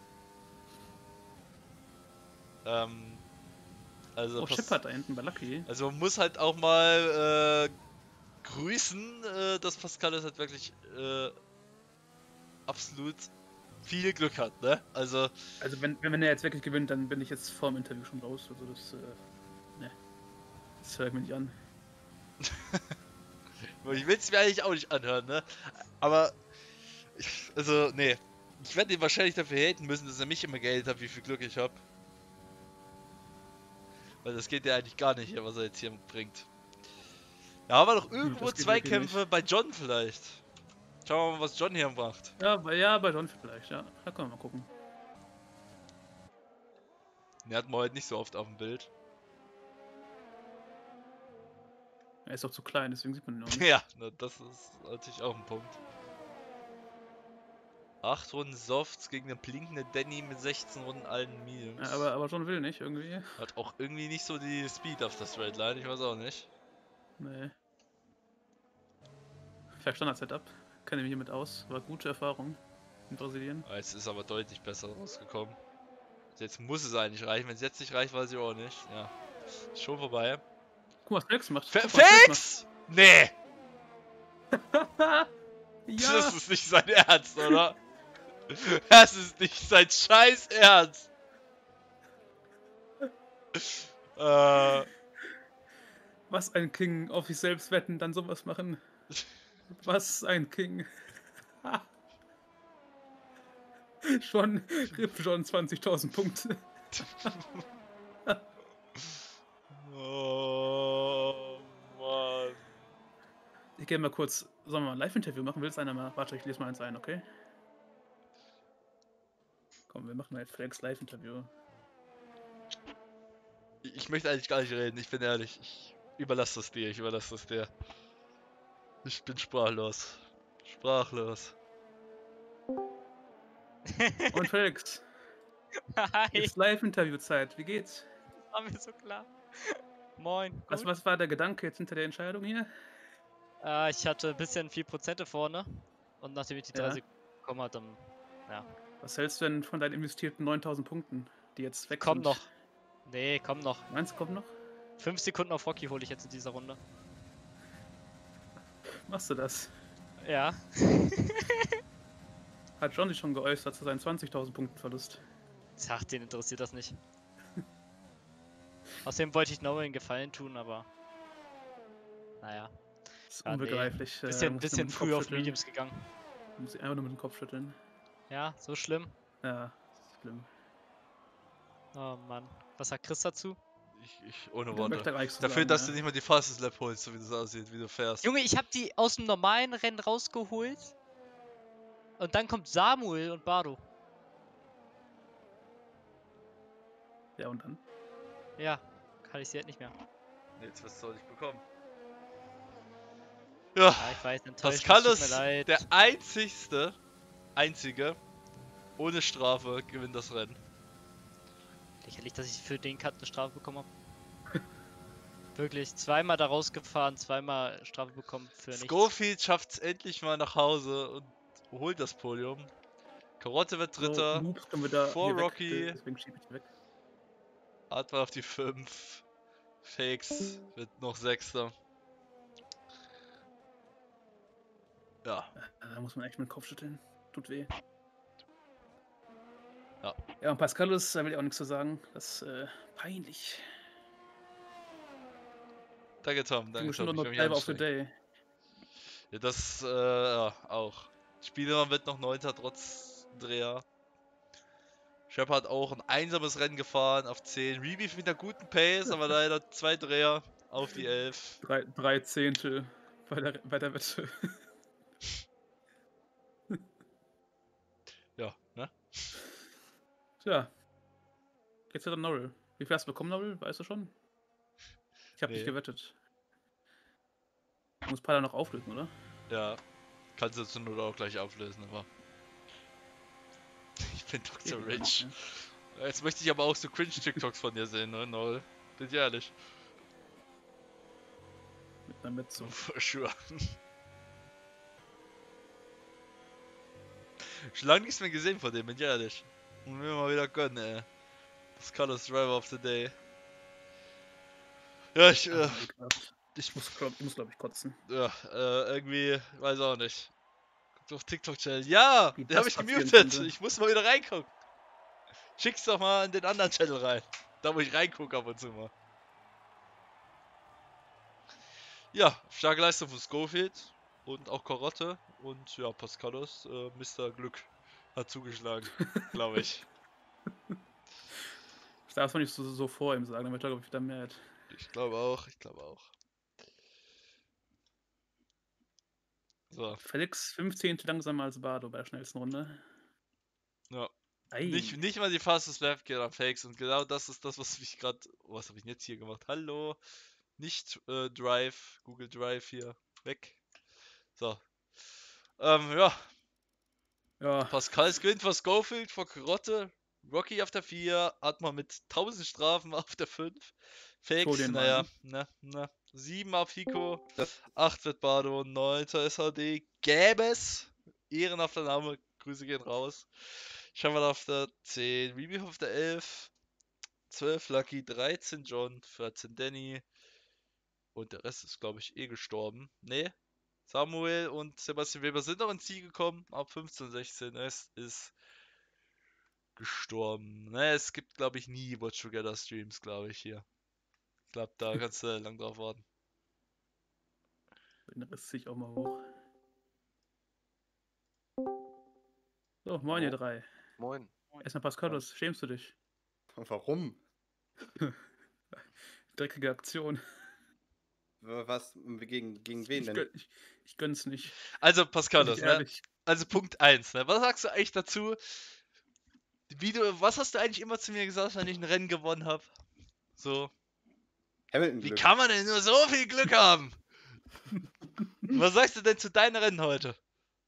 Ähm. Also, Oh, Shepard da hinten bei Lucky. also man muss halt auch mal äh, grüßen, äh, dass Pascal das halt wirklich äh, absolut viel Glück hat, ne? Also. Also wenn, wenn er jetzt wirklich gewinnt, dann bin ich jetzt vor dem Interview schon raus. Also das, äh, ne. Das höre ich mir nicht an. Ich will es mir eigentlich auch nicht anhören, ne? Aber. Ich, also, nee. Ich werde ihn wahrscheinlich dafür haten müssen, dass er mich immer gehatet hat, wie viel Glück ich habe. Weil das geht ja eigentlich gar nicht hier, was er jetzt hier bringt. Da haben wir doch irgendwo das geht zwei wirklich Kämpfe bei John vielleicht. Schauen wir mal, was John hier macht. Ja, bei, ja, bei John vielleicht, ja. Da können wir mal gucken. Den hatten wir heute nicht so oft auf dem Bild. Er ist auch zu klein, deswegen sieht man ihn auch nicht. Ja, na, das ist natürlich auch ein Punkt. acht Runden Softs gegen den blinkenden Danny mit sechzehn Runden allen Mediums. Ja, aber, aber schon will nicht, irgendwie. Hat auch irgendwie nicht so die Speed auf der Straight Line, ich weiß auch nicht. Nee. Vielleicht Standard-Setup. Kenne mich hiermit aus. War gute Erfahrung in Brasilien. Jetzt ist aber deutlich besser rausgekommen. Jetzt muss es eigentlich reichen. Wenn es jetzt nicht reicht, weiß ich auch nicht. Ja. Ist schon vorbei. Guck mal, was Felix macht. Fe Guck mal, was Felix Fix! Nee! macht. Ja! Das ist nicht sein Ernst, oder? Das ist nicht sein scheiß Ernst! äh. Was ein King. Auf sich selbst wetten, dann sowas machen. Was ein King. Schon, Rip schon zwanzigtausend Punkte. Oh Mann. Ich gehe mal kurz, sollen wir mal ein Live-Interview machen? Will es einer mal? Warte, ich lese mal eins ein, okay? Komm, wir machen halt Flex Live-Interview. Ich möchte eigentlich gar nicht reden, ich bin ehrlich. Ich überlasse das dir, ich überlasse das dir. Ich bin sprachlos. Sprachlos. Und Felix, Hi, ist Live-Interview-Zeit. Wie geht's? war mir so klar. Moin. Was, Gut. was war der Gedanke jetzt hinter der Entscheidung hier? Äh, ich hatte ein bisschen viel Prozente vorne. Und nachdem ich die Ja. drei Sekunden bekommen habe, dann. Ja. Was hältst du denn von deinen investierten neuntausend Punkten, die jetzt weg Komm sind? noch. Nee, komm noch. Meinst du, kommt noch? Fünf Sekunden auf Rocky hole ich jetzt in dieser Runde. Machst du das? Ja. Hat Johnny schon geäußert zu seinen zwanzigtausend Punkten Verlust. Ach, den interessiert das nicht. Außerdem wollte ich Noah einen Gefallen tun, aber. Naja. Das ist Ja, nee. unbegreiflich. äh, Bisschen, muss bisschen nur mit dem Kopf früh auf schütteln. Mediums gegangen. Muss ich einfach nur mit dem Kopf schütteln. Ja, so schlimm. Ja, ist schlimm. Oh Mann. Was sagt Chris dazu? Ich, ich, ohne Der Worte. möchte gar nichts zu Dafür, sagen, dass ja. du nicht mal die Fastest Lap holst, so wie das aussieht, wie du fährst. Junge, ich habe die aus dem normalen Rennen rausgeholt. Und dann kommt Samuel und Bardo. Ja, und dann? Ja, kann ich sie halt nicht mehr. Jetzt wirst du auch nicht bekommen. Ja, Ja, ich weiß, enttäuscht, Pascal tut mir ist leid. der einzigste, einzige, ohne Strafe gewinnt das Rennen. Lächerlich, dass ich für den Cut eine Strafe bekommen habe. Wirklich, zweimal da rausgefahren, zweimal Strafe bekommen für nichts. Schofield schafft es endlich mal nach Hause und holt das Podium. Karotte wird Dritter, So, Loops können wir da vor hier weg, Rocky. deswegen schiebe ich die weg. Adler auf die fünf. Fakes wird noch Sechster. Ja, Ja, da muss man echt mit dem Kopf schütteln. Tut weh. Ja. Ja, und Pascalus, da will ich auch nichts zu sagen. Das ist äh, peinlich. danke Tom, Du danke bist Tom. nur Ich noch will mich Driver of the anstrengen. Day. Ja, das, äh, ja, auch. Spielmann wird noch Neunter trotz Dreher. Shepard auch ein einsames Rennen gefahren auf zehn. Rebeef mit einer guten Pace, aber leider zwei Dreher auf die elf. Drei, drei Zehntel bei der, bei der Wette. Ja, ne? Tja. Jetzt wird er Norrell. Wie viel hast du bekommen, Norrell? Weißt du schon? Ich habe Nee. nicht gewettet. Du musst Pada noch auflösen, oder? Ja. Kannst du zur Not auch gleich auflösen, aber. Ich bin Doktor Geht nicht, Rich. ne? Jetzt möchte ich aber auch so Cringe-TikToks von dir sehen, ne? Noel. Bin ich ehrlich. Mit einer Metzo. For sure. Schon lange nichts mehr gesehen von dem, bin ich ehrlich. Und wir mal wieder gönnen, ey. Das Carlos Driver of the Day. Ja, ich, äh, Ah, ekelhaft. ich Ich muss, glaub, ich muss glaube ich, kotzen. ja, äh, irgendwie, weiß auch nicht. Guckt auf TikTok-Channel. Ja, Wie den habe das ich passieren gemutet. konnte. Ich muss mal wieder reingucken. Schick's doch mal in den anderen Channel rein. Da, wo ich reingucke ab und zu mal. Ja, starke Leistung von Schofield und auch Karotte. Und ja, Pascalos, äh, Mister Glück hat zugeschlagen, glaube ich. Ich darf es nicht so, so vor ihm sagen, damit er, glaube ich, wieder mad. Ich glaube auch, ich glaube auch. So, Felix fünfzehn langsamer als Bardo bei der schnellsten Runde. ja. Ei. Nicht, nicht mal die fastest Left geht am Fakes und genau das ist das, was mich gerade. Oh, was habe ich denn jetzt hier gemacht? Hallo? Nicht äh, Drive, Google Drive hier. Weg. So. Ähm, ja. Ja, Pascal gewinnt vor Schofield, vor Karotte, Rocky auf der vier, Atma mit tausend Strafen auf der fünf, Fakes, den naja, mal. ne, ne, sieben auf Hiko, acht wird Bardo, neunter S H D, Gäbes, ehrenhafter Name, Grüße gehen raus, Schamal auf der zehn, Rebuff auf der elf, zwölf Lucky, dreizehn John, vierzehn Danny und der Rest ist, glaube ich, eh gestorben. Nee, Samuel und Sebastian Weber sind noch ins Ziel gekommen, ab fünfzehn, sechzehn, es ist gestorben. Ne, es gibt, glaube ich, nie Watch Together Streams, glaube ich, hier. Ich glaube, da kannst du lang drauf warten. Den Rest ziehe ich auch mal hoch. So, moin ihr drei. Moin. Erstmal Pascalus, schämst du dich? Warum? Dreckige Aktion. Was? Gegen, gegen wen Ich, denn? gönn, ich, ich gönn's nicht. Also, Bin Pascalus, ich ne? ehrlich. Also Punkt eins, ne? Was sagst du eigentlich dazu? Wie du, was hast du eigentlich immer zu mir gesagt, wenn ich ein Rennen gewonnen habe? So, Hamilton wie Glück. kann man denn nur so viel Glück haben? Was sagst du denn zu deinen Rennen heute?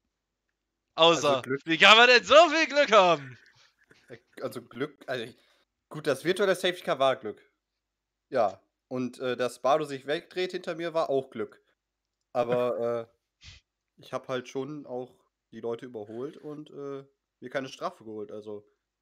Außer, Also Glück- wie kann man denn so viel Glück haben? Also Glück, also ich- gut, das virtuelle Safety Car war Glück. Ja. Und äh, dass Bardo sich wegdreht hinter mir war auch Glück. Aber äh, ich habe halt schon auch die Leute überholt und äh, mir keine Strafe geholt. Also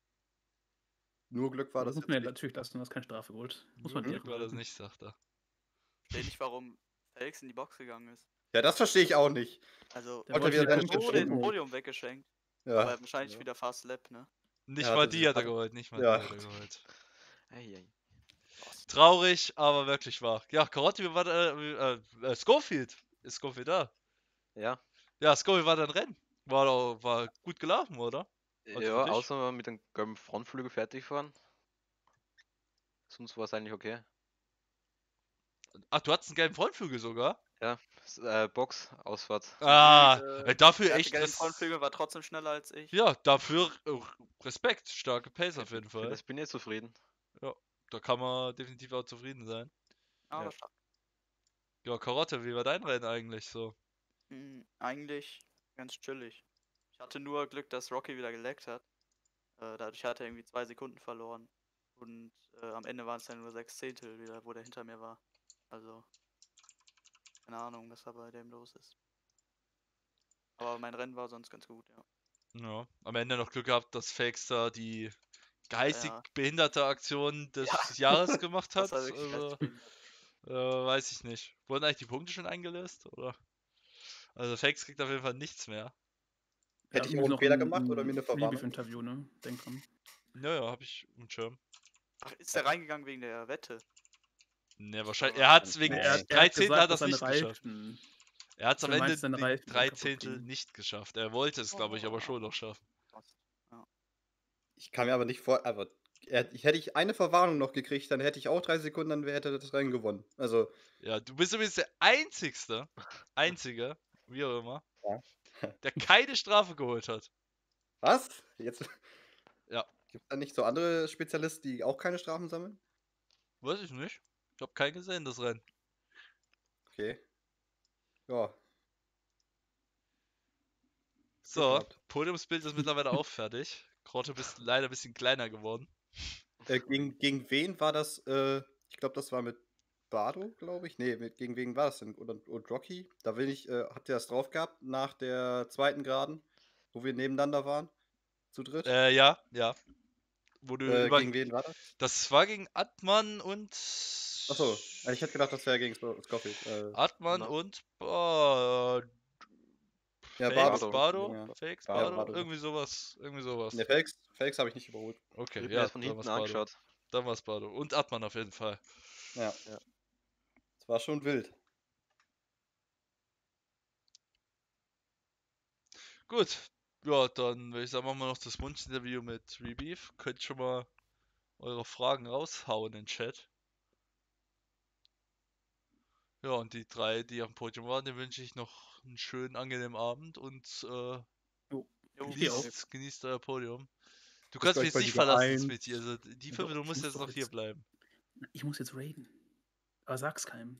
nur Glück war Das das muss man ja jetzt nicht. natürlich lassen, du hast keine Strafe geholt. Muss Nur man Glück dir war das nicht, sagt er. Ich verstehe nicht, warum Felix in die Box gegangen ist. Ja, das verstehe ich auch nicht. Also, Der Hat er wollte wieder wieder seine gucken, so ob den Stunden- Podium weggeschenkt. Ja. Aber wahrscheinlich Ja. wieder Fast Lap, ne? Nicht Ja, mal hatte die sie- hat er hatte- geholt, nicht mal Ja. die hat er geholt. Ei, ei. Traurig, aber wirklich wahr. Ja, Karotti, wie war da, äh, äh, Schofield. Ist Schofield da? Ja, Ja, Schofield war dann Rennen. War doch, war gut gelaufen, oder? Also ja, für dich? außer wir mit dem gelben Frontflügel fertig waren. Sonst war es eigentlich okay. Ach, du hattest einen gelben Frontflügel sogar? S- Äh, Box, Ausfahrt. Ah, äh, äh, dafür Der hatte echt gelben Res Frontflügel, war trotzdem schneller als ich. Ja, dafür äh, Respekt. Starke Pace auf Für- jeden für Fall. das bin ich zufrieden. Da kann man definitiv auch zufrieden sein. Aber Ja. stark. Ja, Karotte, wie war dein Rennen eigentlich so? Hm, eigentlich ganz chillig. Ich hatte nur Glück, dass Rocky wieder geleckt hat. Äh, dadurch hat er irgendwie zwei Sekunden verloren. Und äh, am Ende waren es dann nur sechs Zehntel wieder, wo der hinter mir war. Also, keine Ahnung, was da bei dem los ist. Aber mein Rennen war sonst ganz gut, ja. Ja, am Ende noch Glück gehabt, dass Fakes da die geistig Ja. behinderte Aktion des Ja. Jahres gemacht hat. Das war wirklich Also, geistig behindert. äh, weiß ich nicht. Wurden eigentlich die Punkte schon eingelöst, oder? Also Fakes kriegt auf jeden Fall nichts mehr. Hätte ich irgendwie auch einen noch Fehler ein- gemacht oder ein mir eine Verwarnung? Freebie-Interview, ne? Denk dran. Naja, hab ich im Schirm. Ach, ist der reingegangen wegen der Wette? Ne, wahrscheinlich. aber- Er hat's wegen Nee, Er, hat- er drei hat Zehntel gesagt, hat dass das seine nicht geschafft. Reifen. Er hat's am Du meinst, Ende seine die Reifen drei kaputt Zehntel gingen. nicht geschafft. Er wollte es, glaube ich, aber schon noch schaffen. Ich kann mir aber nicht vor. Aber er, ich, hätte ich eine Verwarnung noch gekriegt, dann hätte ich auch drei Sekunden, dann hätte er das Rennen gewonnen. Also, Ja, du bist übrigens der einzigste, einzige, wie auch immer, Ja. der keine Strafe geholt hat. was? Jetzt. Ja. Gibt es da nicht so andere Spezialisten, die auch keine Strafen sammeln? Weiß ich nicht. Ich habe keinen gesehen, das Rennen. Okay. Ja. So, gehabt. Podiumsbild ist mittlerweile auch fertig. Grotte bist leider ein bisschen kleiner geworden. Äh, gegen, gegen wen war das? Äh, ich glaube, das war mit Bardo, glaube ich. Nee, mit, gegen wen war das denn? Oder und Rocky? Da will ich, äh, habt ihr das drauf gehabt nach der zweiten Geraden, wo wir nebeneinander waren? Zu dritt? Äh, ja, ja. Wo du Äh, über... gegen wen war das? Das war gegen Atman und... Achso, ich hätte gedacht, das wäre gegen Sco- Scofield. Äh, Atman Na. und... Boah, ja, Fakes, Bardo. Bardo, Ja. Fakes, Ja, Bardo, Bardo. irgendwie sowas, irgendwie sowas. Ne, Fakes, Fakes habe ich nicht überholt. Okay, Ich hab mir ja, das von dann hinten war's Bardo. angeschaut. Dann war's Bardo. Und Atman auf jeden Fall. Ja. Ja. Das war schon wild. Gut, ja, dann würde ich sagen, machen wir noch das Wunschinterview mit Rebeef. Könnt schon mal eure Fragen raushauen in den Chat. Ja, und die drei, die am Podium waren, denen wünsche ich noch einen schönen, angenehmen Abend und äh, Jo, Jo, ich geh auch. genießt, genießt euer Podium. Du Bis kannst mich gleich jetzt bei nicht dieser verlassen, eins. Smitty. Also die Ja fünf, doch, du ich musst muss jetzt doch noch hier jetzt- bleiben. Ich muss jetzt raiden. Aber sag's keinem.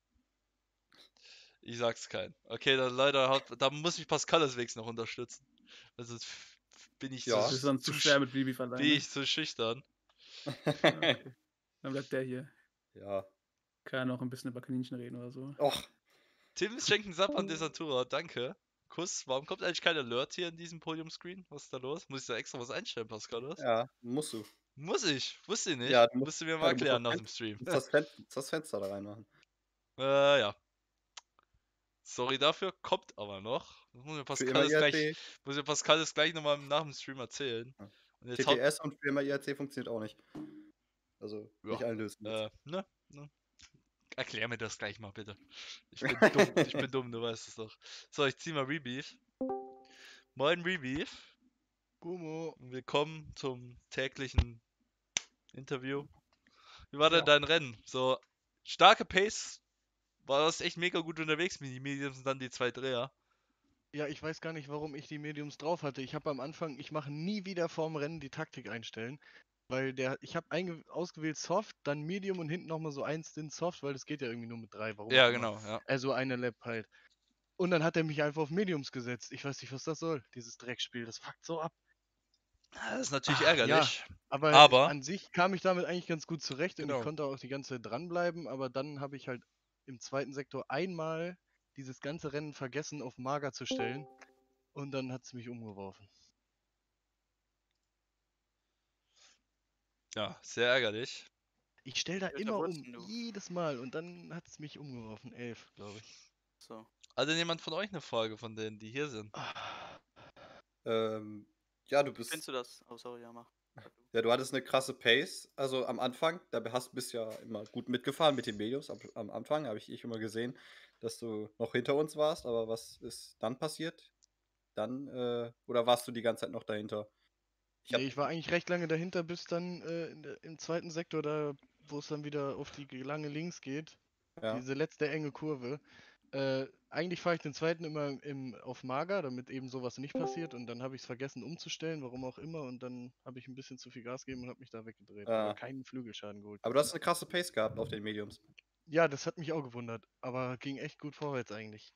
Ich sag's keinen. Okay, dann leider hat, da muss mich Pascal deswegen noch unterstützen. Also f- bin ich Ja. Das ist so, sonst zu zu, schwer sch- mit Rebeef alleine. bin ich so schüchtern. Okay. Dann bleibt der hier. Ja. Kann ja noch ein bisschen über Kaninchen reden oder so. Och, Tim schenkt einen Sub an Desatura, danke. Kuss, warum kommt eigentlich kein Alert hier in diesem Podium-Screen? Was ist da los? Muss ich da extra was einstellen, Pascal? Was? ja, musst du. Muss ich, wusste ich nicht. Ja, du musst- Musst du mir ja, mal du musst erklären nach das dem Stream. Du musst das, Fen musst das Fenster da reinmachen. Äh, ja. Sorry dafür, kommt aber noch. Das muss mir Für Pascal immer das gleich, I R C. muss mir Pascal das gleich nochmal nach dem Stream erzählen. Ja. Und jetzt haut, T T S und für immer I R C funktioniert auch nicht. Also, nicht Ja, allen lösen. äh, ne, ne. Erklär mir das gleich mal bitte. Ich bin dumm, ich bin dumm, du weißt es doch. So, ich zieh mal Rebeef. Moin Rebeef. Gumo. Und willkommen zum täglichen Interview. Wie war denn Ja. dein Rennen? So, starke Pace. War das echt mega gut unterwegs mit den Mediums und dann die zwei Dreher. Ja, ich weiß gar nicht, warum ich die Mediums drauf hatte. Ich habe am Anfang, ich mache nie wieder vorm Rennen die Taktik einstellen. Weil der, ich habe ausgewählt Soft, dann Medium und hinten nochmal so ein Stint Soft, weil das geht ja irgendwie nur mit drei. Warum Ja, auch immer. genau, ja. Also eine Lap halt. Und dann hat er mich einfach auf Mediums gesetzt. Ich weiß nicht, was das soll, dieses Dreckspiel. Das fuckt so ab. Das ist natürlich Ah, ärgerlich. Aber, Aber- an sich kam ich damit eigentlich ganz gut zurecht und Genau. ich konnte auch die ganze Zeit dranbleiben, aber dann habe ich halt im zweiten Sektor einmal dieses ganze Rennen vergessen, auf Mager zu stellen und dann hat es mich umgeworfen. Ja, sehr ärgerlich. Ich stelle da Welcher immer um, wurdest denn du? jedes Mal und dann hat es mich umgeworfen. Elf, glaube ich. So. Hat denn jemand von euch eine Frage von denen, die hier sind? Ah, Ähm, ja, du bist. Findest du das? Oh, sorry, ja, mach. Sag du. Ja, du hattest eine krasse Pace. Also am Anfang, da hast bist ja immer gut mitgefahren mit den Mediums. Am, am Anfang habe ich, ich immer gesehen, dass du noch hinter uns warst. Aber was ist dann passiert? Dann, äh, oder warst du die ganze Zeit noch dahinter? Ich hab, Nee, ich war eigentlich recht lange dahinter, bis dann äh, in der, im zweiten Sektor, da, wo es dann wieder auf die lange Links geht. ja. Diese letzte enge Kurve. Äh, eigentlich fahre ich den zweiten immer im, auf Mager, damit eben sowas nicht passiert. Und dann habe ich es vergessen umzustellen, warum auch immer. Und dann habe ich ein bisschen zu viel Gas gegeben und habe mich da weggedreht. Ah. Aber keinen Flügelschaden geholt. Aber du hast eine krasse Pace gehabt auf den Mediums. Ja, das hat mich auch gewundert. Aber ging echt gut vorwärts eigentlich.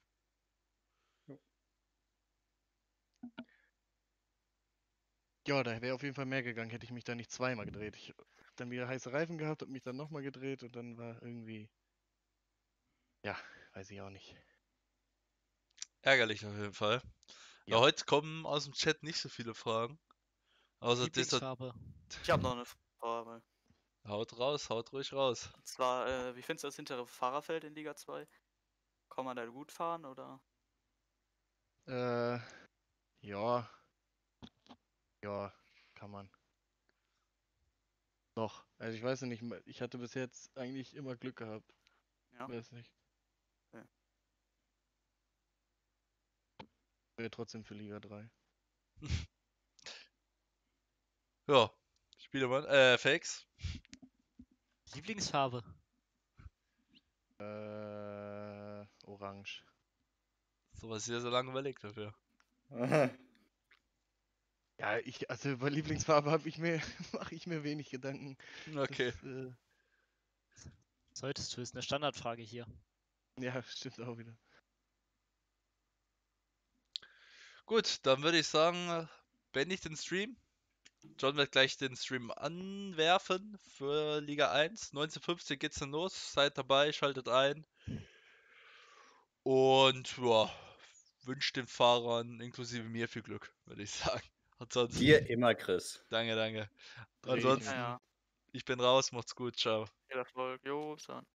Ja, da wäre auf jeden Fall mehr gegangen, hätte ich mich da nicht zweimal gedreht. Ich habe dann wieder heiße Reifen gehabt, habe mich dann nochmal gedreht und dann war irgendwie. Ja, weiß ich auch nicht. Ärgerlich auf jeden Fall. Ja. Ja. Heute kommen aus dem Chat nicht so viele Fragen. Außer dieser. Lieblingsfarbe. Ich habe noch eine Frage. Haut raus, haut ruhig raus. Und zwar, äh, wie findest du das hintere Fahrerfeld in Liga zwei? Kann man da gut fahren oder? Äh, ja. Ja, kann man. Noch. Also ich weiß nicht, ich hatte bis jetzt eigentlich immer Glück gehabt. Ja. Weiß nicht. Okay. Wäre trotzdem für Liga drei. Ja, Spielemann, äh, Fakes. Lieblingsfarbe. Äh, orange. So was hier so lange überlegt dafür. Ja, ich, also über Lieblingsfarbe habe ich mir, mache ich mir wenig Gedanken. Okay. Das, äh, Solltest du, ist eine Standardfrage hier. ja, stimmt auch wieder. Gut, dann würde ich sagen, äh, beende ich den Stream. John wird gleich den Stream anwerfen für Liga eins. neunzehn Uhr fünfzig geht's dann los. Seid dabei, schaltet ein. Und ja, wünscht den Fahrern inklusive mir viel Glück, würde ich sagen. Ansonsten, Dir immer, Chris. danke, danke. Dreh ich Ansonsten, Ja, ja. ich bin raus, macht's gut, ciao. Viel Erfolg. Jo, bis dann.